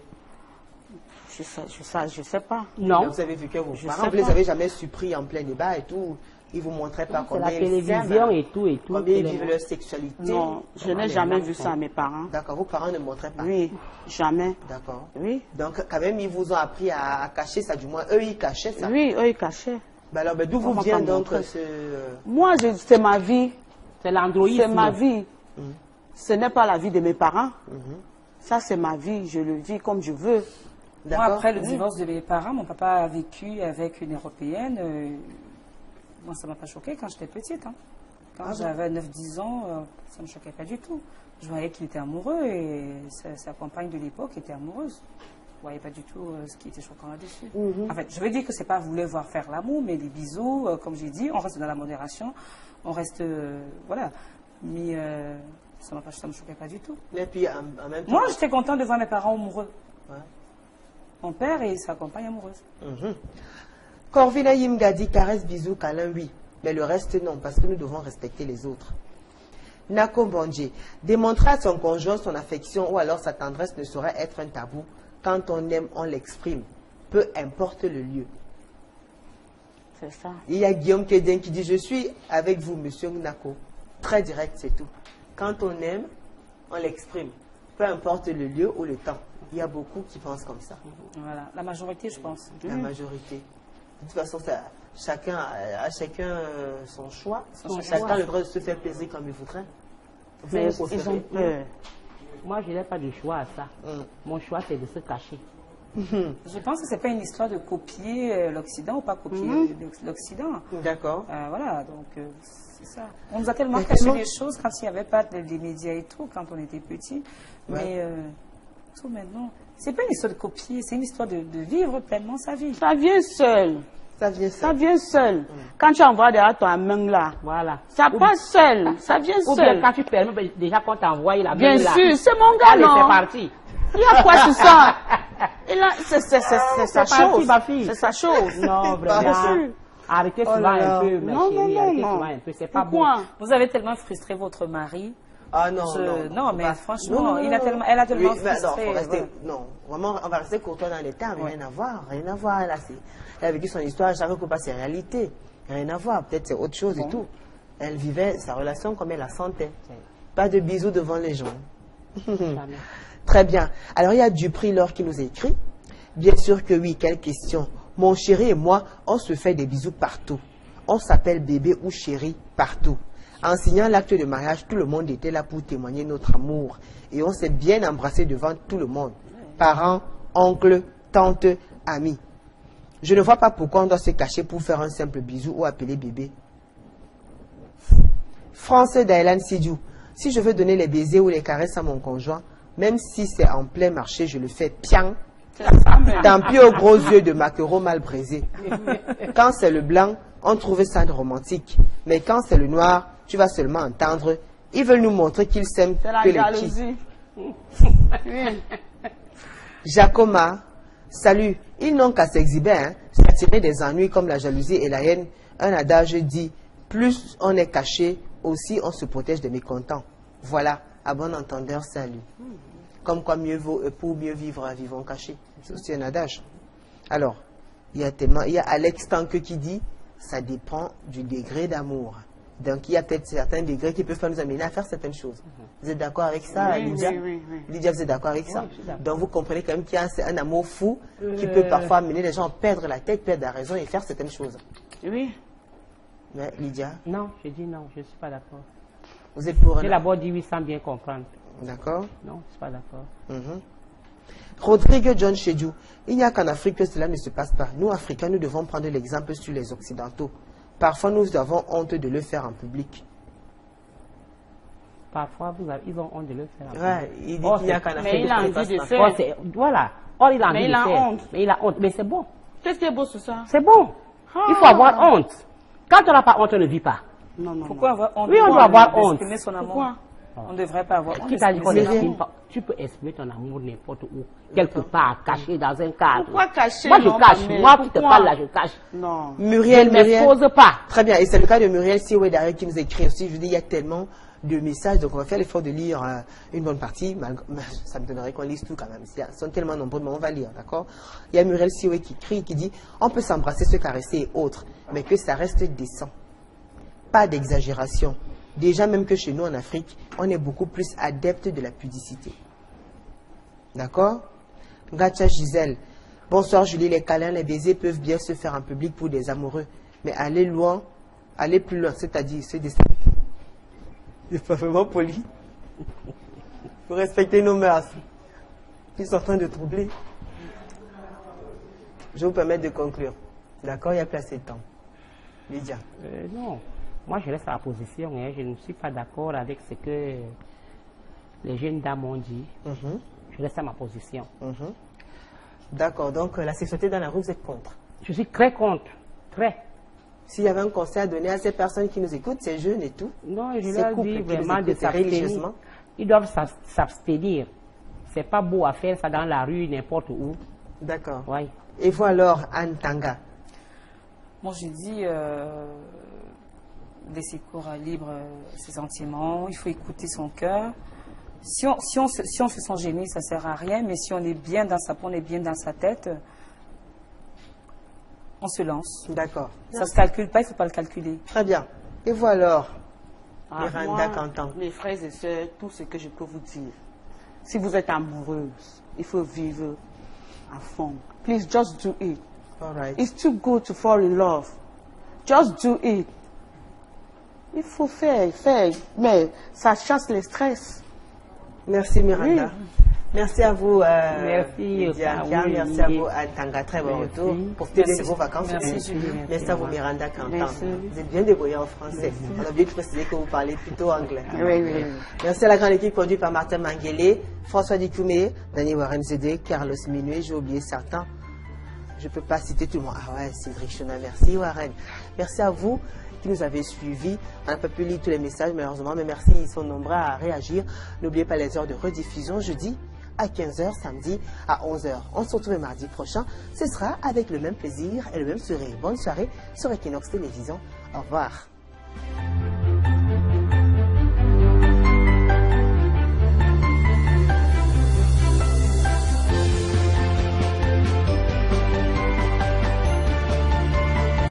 Je sais pas. Non. Vous avez vu que vos Je parents, sais vous les pas. avez jamais surpris en plein débat et tout. Ils vous montraient pas C'est la combien ils télévision s'aiment, et tout. combien ils les- vivent leur sexualité. Non, je Comment n'ai les jamais gens vu font. ça à mes parents. D'accord, vos parents ne montraient pas. Oui, jamais. D'accord. Oui, Donc, quand même, ils vous ont appris à cacher ça, du moins, eux, ils cachaient ça. oui, eux, ils cachaient. Ben alors, d'où vous On m'a vient pas donc montré. ce... Moi, c'est ma vie. C'est l'androïsme. C'est ma vie. Mhm. Ce n'est pas la vie de mes parents. Mhm. Ça, c'est ma vie. Je le vis comme je veux. Moi, D'accord. après le divorce de mes parents, mon papa a vécu avec une Européenne. Moi, ça ne m'a pas choqué quand j'étais petite. Hein. Quand j'avais 9-10 ans, ça ne me choquait pas du tout. Je voyais qu'il était amoureux et sa compagne de l'époque était amoureuse. Je ne voyais pas du tout ce qui était choquant là-dessus. En fait, je veux dire que ce n'est pas vouloir voir faire l'amour, mais les bisous, comme j'ai dit, on reste dans la modération, on reste... voilà. Mais ça ne me choquait pas du tout. Et puis, en même temps... Moi, j'étais contente de voir mes parents amoureux. Ouais. Mon père et sa compagne amoureuse. Mhm. Corvina Yimga dit caresse, bisous, câlin, oui. Mais le reste, non, parce que nous devons respecter les autres. Nako Bonji, démontrer à son conjoint son affection ou alors sa tendresse ne saurait être un tabou. Quand on aime, on l'exprime. Peu importe le lieu. C'est ça. Il y a Guillaume Kéden qui dit, je suis avec vous, monsieur Nako. Très direct, c'est tout. Quand on aime, on l'exprime. Peu importe le lieu ou le temps. Il y a beaucoup qui pensent comme ça. Voilà, la majorité, je pense. La majorité. De toute façon, chacun son choix. Chacun a le droit de se faire plaisir comme il voudrait. Mais Vous ils ont peur. Moi, je n'ai pas de choix à ça. Mm. Mon choix, c'est de se cacher. Je pense que ce n'est pas une histoire de copier l'Occident ou pas copier l'Occident. D'accord. Voilà, donc c'est ça. On nous a tellement caché les choses quand il n'y avait pas des médias et tout, quand on était petits. Mais tout maintenant, c'est pas une histoire de copier, c'est une histoire de vivre pleinement sa vie. Ça vient seul. Ça vient Ça seul. vient seul. Quand tu envoies derrière ta main là, Voilà. ça passe seul. Ça vient Ou bien seul. quand tu permets déjà qu'on t'envoie la Bien main là. sûr, c'est mon gars, Allez, c'est non? parti. Il y a quoi sur ça? Et là, c'est sa chose. C'est sa chose. Non, vraiment. Arrêtez souvent un peu, ma chérie. Arrêtez souvent un peu. C'est pas bon. Vous avez tellement frustré votre mari. Ah non, non, mais franchement, elle a tellement frustré. Non, vraiment, on va rester courtois dans les termes, rien à voir, rien à voir. Elle a vécu son histoire, chaque coup, c'est réalité, rien à voir, peut-être c'est autre chose et tout. Elle vivait sa relation comme elle la sentait. Pas de bisous devant les gens. Très bien. Alors, il y a Dupri-Laure qui nous a écrit. Bien sûr que oui, quelle question. Mon chéri et moi, on se fait des bisous partout. On s'appelle bébé ou chéri partout. En signant l'acte de mariage, tout le monde était là pour témoigner notre amour. Et on s'est bien embrassé devant tout le monde. Parents, oncles, tantes, amis. Je ne vois pas pourquoi on doit se cacher pour faire un simple bisou ou appeler bébé. Français d'Ailan Sidiou. Si je veux donner les baisers ou les caresses à mon conjoint, même si c'est en plein marché, je le fais piang. Tant pis aux gros yeux de maquereau mal brisés. Quand c'est le blanc, on trouve ça romantique. Mais quand c'est le noir, tu vas seulement entendre. Ils veulent nous montrer qu'ils s'aiment que les petits. Jacoma, salut. Ils n'ont qu'à s'exhiber, hein, s'attirer des ennuis comme la jalousie et la haine. Un adage dit, plus on est caché, aussi on se protège des mécontents. Voilà, à bon entendeur, salut. Comme quoi mieux vaut, pour mieux vivre, vivons cachés. C'est aussi un adage. Alors, il y a Alex Tanque qui dit, ça dépend du degré d'amour. Donc, il y a peut-être certains degrés qui peuvent pas nous amener à faire certaines choses. Vous êtes d'accord avec ça, Lydia? Oui. Lydia, vous êtes d'accord avec ça? Donc, vous comprenez quand même qu'il y a un amour fou qui peut parfois amener les gens à perdre la tête, perdre la raison et faire certaines choses. Oui. Mais, Lydia? Non, je dis non, je ne suis pas d'accord. Vous êtes pour... J'ai d'abord dit oui sans bien comprendre. D'accord? Non, je ne suis pas d'accord. Rodrigue John Chedjou, il n'y a qu'en Afrique que cela ne se passe pas. Nous, Africains, nous devons prendre l'exemple sur les Occidentaux. Parfois, nous avons honte de le faire en public. Parfois, ils ont honte de le faire en public. Ouais, il dit qu'il n'y a qu'en Afrique mais il a envie de pas. faire. Voilà. Or, il a envie Mais de il a faire. honte. Mais il a honte. Mais c'est bon. Qu'est-ce qui est beau sur ça? C'est bon. Il faut avoir honte. Quand on n'a pas honte, on ne vit pas. Non. Pourquoi avoir honte? Oui, on doit avoir honte. D'exprimer son amour. Pourquoi? On ne devrait pas avoir honte. Qui t'a dit qu'on n'exprime pas? Tu peux exprimer ton amour n'importe où, quelque part, caché dans un cadre. Pourquoi cacher? Moi, je cache. Moi qui te parle là, je cache. Non. Muriel, Je ne m'expose pas. Très bien. Et c'est le cas de Muriel Siwe derrière qui nous écrit aussi. Je vous dis, il y a tellement de messages. Donc, on va faire l'effort de lire une bonne partie. Ça me donnerait qu'on lise tout quand même. Ils sont tellement nombreux, mais on va lire, d'accord? Il y a Muriel Siwe qui crie, qui dit, on peut s'embrasser, se caresser et autres, mais que ça reste décent. Pas d'exagération. Déjà, même que chez nous en Afrique, on est beaucoup plus adepte de la pudicité. D'accord? Gacha Gisèle. Bonsoir Julie, les câlins, les baisers peuvent bien se faire en public pour des amoureux. Mais aller loin, aller plus loin, c'est-à-dire se décider. C'est pas vraiment poli. Il faut respecter nos mœurs. Ils sont en train de troubler. Je vais vous permettre de conclure. D'accord? Il y a plus assez de temps. Lydia. Non. Moi, je reste à la position. Hein. Je ne suis pas d'accord avec ce que les jeunes dames ont dit. Je reste à ma position. D'accord. Donc, la sexualité dans la rue, vous êtes contre? Je suis très contre. Très. S'il y avait un conseil à donner à ces personnes qui nous écoutent, ces jeunes et tout, non, je leur dis vraiment de s'abstenir. Ils doivent s'abstenir. C'est pas beau à faire ça dans la rue, n'importe où. D'accord. Oui. Et vous alors, Anne Tanga? Moi, je dis laisser cours libre ses sentiments. Il faut écouter son cœur. Si on se sent gêné, ça ne sert à rien. Mais si on est bien dans sa peau, on est bien dans sa tête, on se lance. D'accord. Ça ne se calcule pas, il ne faut pas le calculer. Très bien. Et vous alors, Miranda Cantan? Mes frères et sœurs, tout ce que je peux vous dire. Si vous êtes amoureuse, il faut vivre à fond. Please, just do it. All right. It's too good to fall in love. Just do it. Il faut faire, mais ça chasse les stress. Merci Miranda. Oui. Merci à vous, merci, merci à vous, Tanga. Très bon retour. Profitez de vos vacances. Merci à vous, Miranda Cantan. Vous êtes bien débrouillé en français. On a oublié de préciser que vous parlez plutôt anglais. Oui. Merci à la grande équipe conduite par Martin Manguélé, François Dikoumé, Daniel Warren Zedé, Carlos Minuet. J'ai oublié certains. Je ne peux pas citer tout le monde. Ah ouais, Cédric Chona, merci Warren. Merci à vous qui nous avez suivis. On n'a pas pu lire tous les messages malheureusement, mais merci, ils sont nombreux à réagir. N'oubliez pas les heures de rediffusion jeudi à 15h, samedi à 11h. On se retrouve mardi prochain. Ce sera avec le même plaisir et le même sourire. Bonne soirée sur Equinox Télévision. Au revoir.